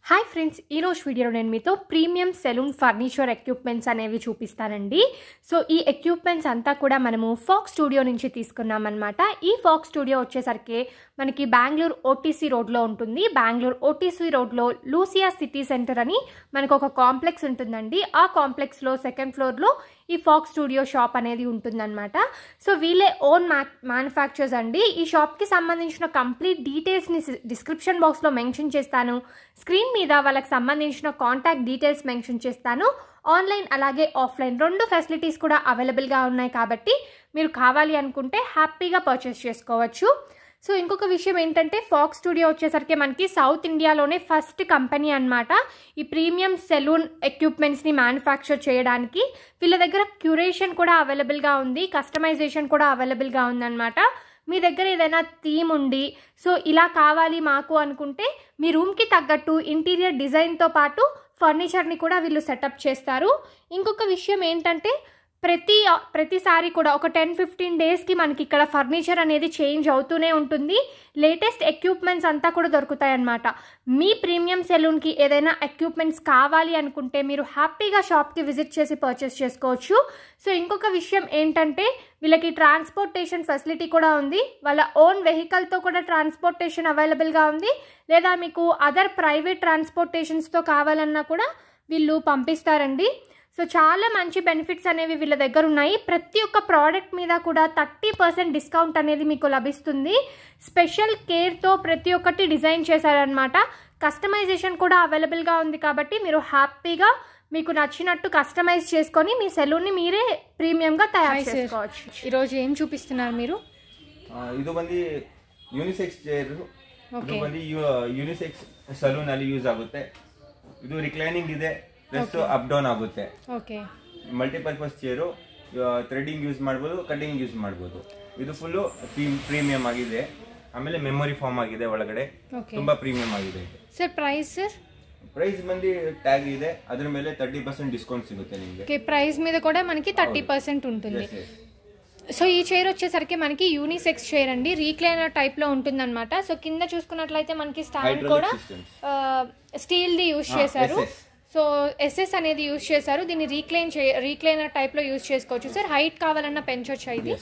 Hi friends, ఈ రోజు వీడియోలో నేను మీతో ప్రీమియం సెలూన్ ఫర్నిచర్ ఎక్విప్మెంట్స్ అనేవి చూపిస్తానండి. సో ఈ ఎక్విప్మెంట్స్ అంతా కూడా మనము ఫాక్స్ స్టూడియో నుంచి తీసుకున్నాం అన్నమాట. ఈ ఫాక్స్ స్టూడియో వచ్చేసరికి మనకి బెంగళూరు OTC రోడ్లో ఉంటుంది. బెంగళూరు OTC రోడ్లో లూసియా సిటీ సెంటర్ అని మనకు ఒక కాంప్లెక్స్ ఉంటుందండి. ఆ కాంప్లెక్స్లో సెకండ్ ఫ్లోర్లో ఈ ఫాక్స్ స్టూడియో షాప్ అనేది ఉంటుందన్నమాట. సో వీళ్ళే ఓన్ మ్యానుఫ్యాక్చర్స్ అండి. ఈ షాప్కి సంబంధించిన కంప్లీట్ డీటెయిల్స్ని డిస్క్రిప్షన్ బాక్స్లో మెన్షన్ చేస్తాను. స్క్రీన్ మీద వాళ్ళకి సంబంధించిన కాంటాక్ట్ డీటెయిల్స్ మెన్షన్ చేస్తాను. ఆన్లైన్ అలాగే ఆఫ్లైన్ రెండు ఫెసిలిటీస్ కూడా అవైలబుల్గా ఉన్నాయి కాబట్టి మీరు కావాలి అనుకుంటే హ్యాపీగా పర్చేస్ చేసుకోవచ్చు. సో ఇంకొక విషయం ఏంటంటే ఫాక్స్ స్టూడియో వచ్చేసరికి మనకి సౌత్ ఇండియాలోనే ఫస్ట్ కంపెనీ అన్నమాట ఈ ప్రీమియం సెలూన్ ఎక్విప్మెంట్స్ని మ్యానుఫ్యాక్చర్ చేయడానికి. వీళ్ళ దగ్గర క్యూరేషన్ కూడా అవైలబుల్గా ఉంది, కస్టమైజేషన్ కూడా అవైలబుల్గా ఉందన్నమాట. మీ దగ్గర ఏదైనా థీమ్ ఉండి సో ఇలా కావాలి మాకు అనుకుంటే మీ రూమ్కి తగ్గట్టు ఇంటీరియర్ డిజైన్తో పాటు ఫర్నిచర్ని కూడా వీళ్ళు సెటప్ చేస్తారు. ఇంకొక విషయం ఏంటంటే ప్రతిసారి కూడా ఒక 10-15 డేస్కి మనకి ఇక్కడ ఫర్నిచర్ అనేది చేంజ్ అవుతూనే ఉంటుంది. లేటెస్ట్ ఎక్విప్మెంట్స్ అంతా కూడా దొరుకుతాయి అన్నమాట. మీ ప్రీమియం సెలూన్కి ఏదైనా ఎక్విప్మెంట్స్ కావాలి అనుకుంటే మీరు హ్యాపీగా షాప్కి విజిట్ చేసి పర్చేస్ చేసుకోవచ్చు. సో ఇంకొక విషయం ఏంటంటే వీళ్ళకి ట్రాన్స్పోర్టేషన్ ఫెసిలిటీ కూడా ఉంది. వాళ్ళ ఓన్ వెహికల్తో కూడా ట్రాన్స్పోర్టేషన్ అవైలబుల్గా ఉంది. లేదా మీకు అదర్ ప్రైవేట్ ట్రాన్స్పోర్టేషన్స్తో కావాలన్నా కూడా వీళ్ళు పంపిస్తారండి. సో చాలా మంచి బెనిఫిట్స్ అనేవి వీళ్ళ దగ్గర ఉన్నాయి. ప్రతి ఒక్క ప్రోడక్ట్ మీద కూడా 30% డిస్కౌంట్ అనేది మీకు లభిస్తుంది. స్పెషల్ కేర్తో ప్రతి ఒక్కటి డిజైన్ చేశారనమాట. కస్టమైజేషన్ కూడా అవైలబుల్గా ఉంది కాబట్టి మీరు హ్యాపీగా మీకు నచ్చినట్టు కస్టమైజ్ చేసుకొని మీ సెలూన్ని మీరే ప్రీమియంగా తయారు చేసుకోవచ్చు. ఈరోజు ఏం చూపిస్తున్నారు మీరు? ಇದು ಬಂದು ಯೂನಿಸೆಕ್ಸ್ ಚೇರ್, ಇದು ಬಂದು ಯೂನಿಸೆಕ್ಸ್ ಸಲೂನ್ ಅಲ್ಲಿ ಯೂಸ್ ಆಗುತ್ತೆ. ಇದು ರಿಕ್ಲೈನಿಂಗ್ ಇದೆ ಪ್ಲಸ್ ಅಪ್ ಡೌನ್ ಆಗುತ್ತೆ. Okay, multipurpose chair, threading use ಮಾಡಬಹುದು, ಕಟಿಂಗ್ ಯೂಸ್ ಮಾಡಬಹುದು. ಇದು ಫುಲ್ ಪ್ರೀಮಿಯಂ ಆಗಿದೆ. ಆಮೇಲೆ ಮೆಮೊರಿ ಫಾರ್ಮ್ ಆಗಿದೆ ಒಳಗಡೆ, ತುಂಬಾ ಪ್ರೀಮಿಯಂ ಆಗಿದೆ. Sir price? ಸರ್ ಪ್ರೈಸ್ ಬಂದು ಟ್ಯಾಗ್ ಇದೆ, ಅದರ ಮೇಲೆ 30% ಡಿಸ್ಕೌಂಟ್ ಸಿಗುತ್ತೆ ನಿಮಗೆ. ఓకే, ప్రైస్ మీద కూడా మనకి 30% ఉంటుంది. సో ఈ చైర్ వచ్చేసరికి మనకి యూనిసెక్స్ చైర్ అండి, రీక్లైనర్ టైప్ లో ఉంటుందన్నమాట. సో కింద చూసుకున్నట్లయితే మనకి స్టాండ్ కూడా స్టీల్ ది యూజ్ చేశారు. సో SS అనేది యూజ్ చేశారు. దీన్ని రీక్లైనర్ టైప్ లో యూజ్ చేసుకోవచ్చు. సార్ హైట్ కావాలన్నా పెంచొచ్చా ఇది?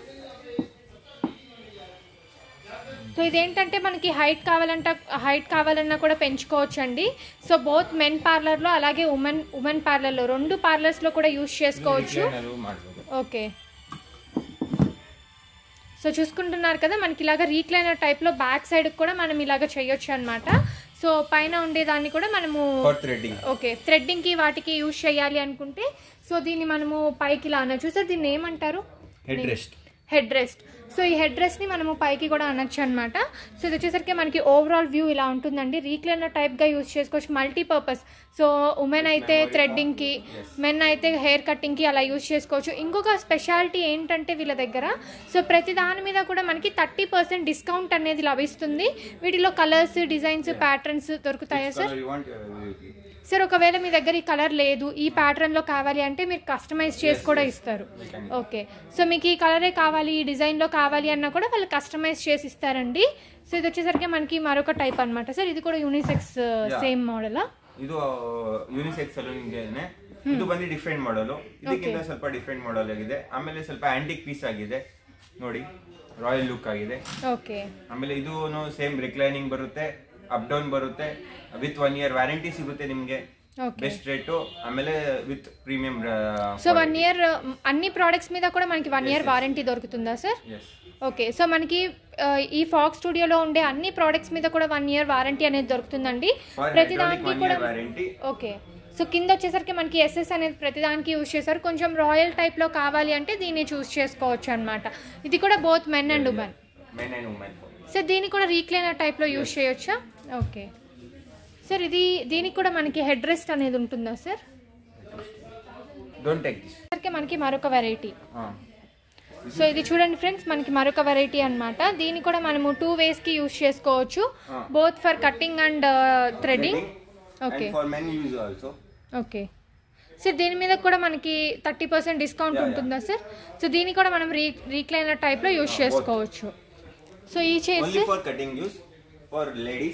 సో ఇదేంటంటే మనకి హైట్ కావాలన్నా కూడా పెంచుకోవచ్చు అండి. సో బోత్ మెన్ పార్లర్లో అలాగే ఉమెన్ పార్లర్లో రెండు పార్లర్స్లో కూడా యూజ్ చేసుకోవచ్చు. ఓకే, సో చూసుకుంటున్నారు కదా మనకి ఇలాగ రీక్లైనర్ టైప్లో బ్యాక్ సైడ్ కూడా మనం ఇలాగ చేయొచ్చు అనమాట. సో పైన ఉండేదాన్ని కూడా మనము ఓకే థ్రెడ్డింగ్కి వాటికి యూజ్ చేయాలి అనుకుంటే సో దీన్ని మనము పైకి ఇలా అనొచ్చు. సార్ దీన్ని ఏమంటారు? Head rest. సో ఈ హెడ్ రెస్ట్ని మనము పైకి కూడా అనొచ్చు అనమాట. సో ఇది వచ్చేసరికి మనకి ఓవరాల్ వ్యూ ఇలా ఉంటుందండి. రీక్లైనర్ టైప్గా యూజ్ చేసుకోవచ్చు, మల్టీపర్పస్. సో ఉమెన్ అయితే థ్రెడ్డింగ్కి, మెన్ అయితే హెయిర్ కటింగ్కి అలా యూజ్ చేసుకోవచ్చు. ఇంకొక స్పెషాలిటీ ఏంటంటే వీళ్ళ దగ్గర సో ప్రతి దాని మీద కూడా మనకి 30% డిస్కౌంట్ అనేది లభిస్తుంది. వీటిలో కలర్స్, డిజైన్స్, ప్యాటర్న్స్ దొరుకుతాయా సార్? సార్ ఒకవేళ మీ దగ్గర ఈ కలర్ లేదు, ఈ ప్యాటర్న్లో కావాలి అంటే మీరు కస్టమైజ్ చేసి కూడా ఇస్తారు. ఓకే, సో మీకు ఈ కలరే కావాలి, ఈ డిజైన్లో కావాలి అన్నా కూడా వాళ్ళు కస్టమైజ్ చేసి ఇస్తారండి. సో ఇది వచ్చేసరికి మనకి మరొక టైప్ అనమాట. సార్ ఇది కూడా యూనిసెక్స్ సేమ్ మోడల్? ಇದು ಯೂನಿಸೆಕ್ಸ್ ಸಲೂನ್ಗೆ ಇದು ಬಂದು ಡಿಫರೆಂಟ್ ಮಾಡಲ್, ಇದಕ್ಕಿಂತ ಸ್ವಲ್ಪ ಡಿಫರೆಂಟ್ ಮಾಡಲ್ ಆಗಿದೆ. ಆಮೇಲೆ ಸ್ವಲ್ಪ ಆಂಟಿಕ್ ಪೀಸ್ ಆಗಿದೆ ನೋಡಿ, ರಾಯಲ್ ಲುಕ್ ಆಗಿದೆ. ಓಕೆ, ಆಮೇಲೆ ಇದು ಸೇಮ್ ರಿಕ್ಲೈನಿಂಗ್ ಬರುತ್ತೆ, ಅಪ್ ಡೌನ್ ಬರುತ್ತೆ, ವಿತ್ 1 year ವ್ಯಾರಂಟಿ ಸಿಗುತ್ತೆ ನಿಮಗೆ. ಬೆಸ್ಟ್ ರೇಟ್, ಆಮೇಲೆ ವಿತ್ ಪ್ರೀಮಿಯಂ. సో 1 year అన్ని ప్రొడక్ట్స్ మీద కూడా మనకి 1 year వారంటీ దొరుకుతుందా సార్? ఓకే, సో మనకి ఈ ఫాక్స్ స్టూడియోలో ఉండే అన్ని ప్రోడక్ట్స్ మీద కూడా 1 year వారంటీ అనేది దొరుకుతుందండి ప్రతిదానికి కూడా. ఓకే, సో కింద వచ్చేసరికి మనకి SS అనేది ప్రతిదానికి యూజ్ చేశారు. కొంచెం రాయల్ టైప్లో కావాలి అంటే దీన్ని చూస్ చేసుకోవచ్చు అనమాట. ఇది కూడా both men and women. Sir దీనికి కూడా రీక్లైనర్ టైప్లో యూజ్ చేయొచ్చా? ఓకే సార్, దీనికి కూడా మనకి హెడ్ రెస్ట్ అనేది ఉంటుందా సార్? మనకి మరొక వెరైటీ. సో ఇది చూడండి ఫ్రెండ్స్, మనకి మరొక వెరైటీ అనమాట. దీన్ని కూడా మనము 2 waysకి యూజ్ చేసుకోవచ్చు, both for cutting and threading. Okay okay sir, దీని మీద కూడా మనకి 30% డిస్కౌంట్ ఉంటుందా సార్? సో దీన్ని కూడా మనం రీక్లైనర్ టైప్లో యూజ్ చేసుకోవచ్చు. సో ఈ chairs for cutting use for ladies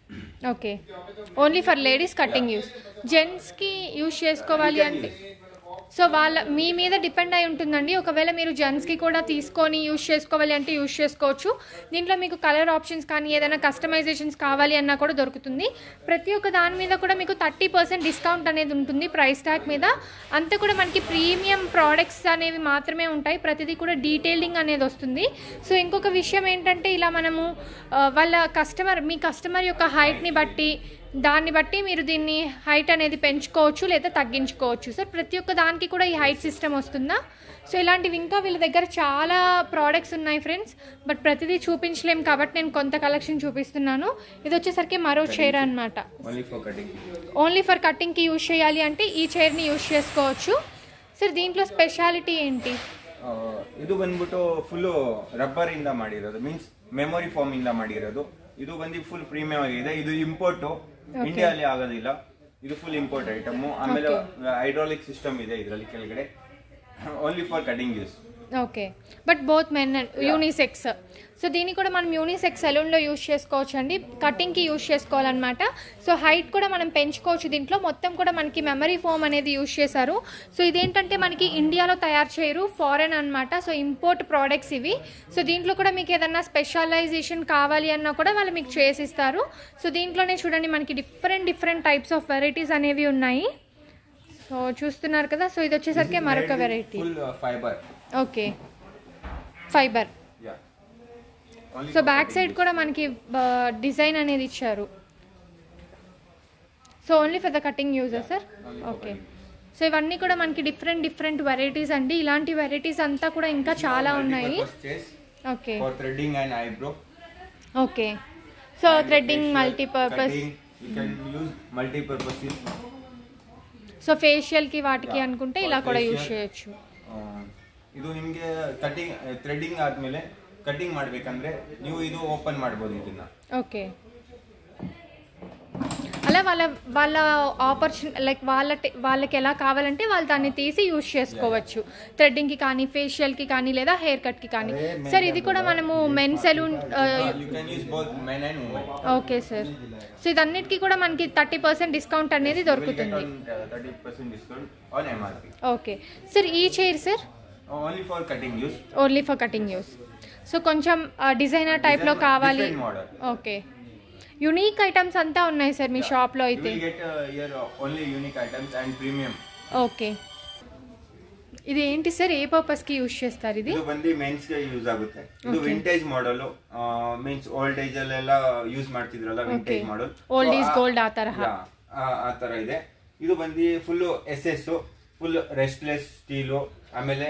okay, only for ladies cutting use. జెంట్స్కి యూస్ చేసుకోవాలి అంటే సో మీ మీద డిపెండ్ అయి ఉంటుందండి. ఒకవేళ మీరు జెంట్స్కి కూడా తీసుకొని యూస్ చేసుకోవాలి అంటే యూస్ చేసుకోవచ్చు. దీంట్లో మీకు కలర్ ఆప్షన్స్ కానీ ఏదైనా కస్టమైజేషన్స్ కావాలి అన్నా కూడా దొరుకుతుంది. ప్రతి ఒక్క దాని మీద కూడా మీకు 30% డిస్కౌంట్ అనేది ఉంటుంది ప్రైస్ ట్యాగ్ మీద. అంతా కూడా మనకి ప్రీమియం ప్రోడక్ట్స్ అనేవి మాత్రమే ఉంటాయి. ప్రతిదీ కూడా డీటెయిలింగ్ అనేది వస్తుంది. సో ఇంకొక విషయం ఏంటంటే ఇలా మనము మీ కస్టమర్ యొక్క హైట్ని బట్టి దాన్ని బట్టి మీరు దీన్ని హైట్ అనేది పెంచుకోవచ్చు లేదా తగ్గించుకోవచ్చు. సో ప్రతి ఒక్క దానికి కూడా ఈ హైట్ సిస్టమ్ వస్తుందా. సో ఇలాంటివి ఇంకా వీళ్ళ దగ్గర చాలా ప్రోడక్ట్స్ ఉన్నాయి ఫ్రెండ్స్. బట్ ప్రతిదీ చూపించలేము కాబట్టి నేను కొంత కలెక్షన్ చూపిస్తున్నాను. ఇది వచ్చేసరికి మరో చైర్ అనమాట. ఓన్లీ ఫర్ కటింగ్కి యూజ్ చేయాలి అంటే ఈ చైర్ని యూజ్ చేసుకోవచ్చు. ಸರ್ దీంట్లో ಸ್ಪೆಷಾಲಿಟಿ ఏంటి? ಇದು ಬಂದ್ಬಿಟ್ಟು ಫುಲ್ ರಬ್ಬರ್ ಇಂದ ಮಾಡಿರೋದು, ಮೀನ್ಸ್ ಮೆಮೊರಿ ಫಾರ್ಮ್ ಇಂದ ಮಾಡಿರೋದು. ಇದು ಬಂದು ಫುಲ್ ಪ್ರೀಮಿಯಂ ಆಗಿದೆ. ಇದು ಇಂಪೋರ್ಟ್, ಇಂಡಿಯಾ ಅಲ್ಲಿ ಆಗೋದಿಲ್ಲ. ಇದು ಫುಲ್ ಇಂಪೋರ್ಟ್ ಐಟಮ್. ಆಮೇಲೆ ಹೈಡ್ರಾಲಿಕ್ ಸಿಸ್ಟಮ್ ಇದೆ ಇದರಲ್ಲಿ ಕೆಳಗಡೆ, only for cutting use. Okay, but both men unisex. So దీన్ని కూడా మనం యూనిసెక్స్ సెలూన్లో యూజ్ చేసుకోవచ్చు అండి. కటింగ్కి యూజ్ చేసుకోవాలన్నమాట. సో హైట్ కూడా మనం పెంచుకోవచ్చు. దీంట్లో మొత్తం కూడా మనకి మెమరీ ఫోమ్ అనేది యూజ్ చేశారు. సో ఇదేంటంటే మనకి ఇండియాలో తయారు చేయరు, ఫారెన్ అనమాట. సో ఇంపోర్ట్ ప్రోడక్ట్స్ ఇవి. సో దీంట్లో కూడా మీకు ఏదన్నా స్పెషలైజేషన్ కావాలి అన్నా కూడా వాళ్ళు మీకు చేసిస్తారు. సో దీంట్లోనే చూడండి మనకి డిఫరెంట్ టైప్స్ ఆఫ్ వెరైటీస్ అనేవి ఉన్నాయి. సో చూస్తున్నారు కదా. సో ఇది వచ్చేసరికి మరొక variety. Okay, fibre. So back side కూడా మనకి డిజైన్ అనేది ఇచ్చారు. So only for the cutting user sir. Okay, so ఇవన్నీ కూడా మనకి డిఫరెంట్ వెరైటీస్ అండి. ఇలాంటి వెరైటీస్ అంతా కూడా ఇంకా చాలా ఉన్నాయి. Okay okay, so threading multipurpose. So ఫేషియల్కి వాటికి అనుకుంటే ఇలా కూడా యూజ్ చేయొచ్చు. ಇದು ನಿಮಗೆ ಕಟಿಂಗ್ ಥ್ರೆಡ್ಡಿಂಗ್ ಆದ್ಮೇಲೆ ಕಟಿಂಗ್ ಮಾಡಬೇಕಂದ್ರೆ ನೀವು ಇದು ಓಪನ್ ಮಾಡಬಹುದು ಇದನ್ನ. ఓకే, అలా వాళ్ళ ఆపర్చునిటీ లైక్ వాళ్ళకి ఎలా కావాలంటే వాళ్ళు దాన్ని తీసి యూజ్ చేసుకోవచ్చు. థ్రెడ్డింగ్కి కానీ, ఫేషియల్కి కానీ, లేదా హెయిర్ కట్కి కానీ. సార్ ఇది కూడా మనము men salon. Okay sir. So ఇదన్నిటికీ కూడా మనకి 30% డిస్కౌంట్ అనేది దొరుకుతుంది. ఓకే సార్, ఈ chair sir only for cutting use. So కొంచెం డిజైనర్ టైప్లో కావాలి. ఓకే, యూనిక్ ఐటమ్స్ అంతా ఉన్నాయి సార్ మీ షాప్లో అయితే. ఓకే, ఇది ఏంటి సార్, ఏ పర్పస్కి యూజ్ చేస్తారు? ఇది ಬಂದು ಮೆನ್ಸ್ ಗೆ ಯೂಸ್ ಆಗುತ್ತೆ. ಇದು vintage model, means old age ಅಲ್ಲೆಲ್ಲ ಯೂಸ್ ಮಾಡ್ತಿದ್ರಲ್ಲ, vintage model. Old is gold ಆ ತರ ಇದೆ. ಇದು ಬಂದು full SS, full rustless steel. ಆಮೇಲೆ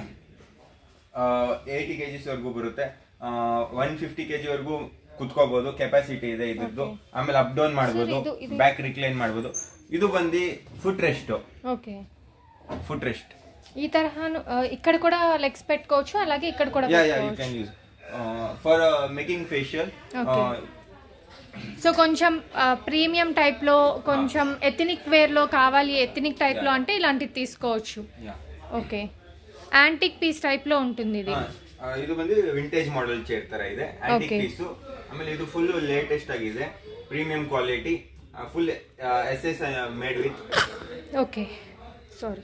80 kgs ವರೆಗೂ ಬರುತ್ತೆ. 150 kg ವರೆಗೂ ಕುತ್ಕೋಬಹುದು, ಕೆಪಾಸಿಟಿ ಇದೆ ಇದ್ರದ್ದು. ಆಮೇಲೆ ಅಪ್ ಡೌನ್ ಮಾಡಬಹುದು, ಬ್ಯಾಕ್ ರಿಕ್ಲೈನ್ ಮಾಡಬಹುದು. ಇದು ಬಂದು foot rest. Okay, foot rest ఈ తరహా ఇక్కడ కూడా లెగ్స్ పెట్టుకోవచ్చు, అలాగే ఇక్కడ కూడా you can use for making facial. So కొంచెం ప్రీమియం టైప్ లో, కొంచెం ఎథనిక్ వేర్ లో కావాలి, ఎథనిక్ టైప్ లో అంటే ఇలాంటివి తీసుకోవచ్చు. ఓకే, యాంటిక్ పీస్ టైప్ లో ఉంటుంది ఇది. ಇದು ಬಂದು ವಿಂಟೇಜ್ ಮಾಡೆಲ್ ಚೇರ್ ತರ ಇದೆ, ಆಂಟಿಕ್ ಪೀಸ್. ಆಮೇಲೆ ಇದು ಫುಲ್ ಲೇಟೆಸ್ಟ್ ಆಗಿದೆ, premium quality, full SS made with. Okay, sorry.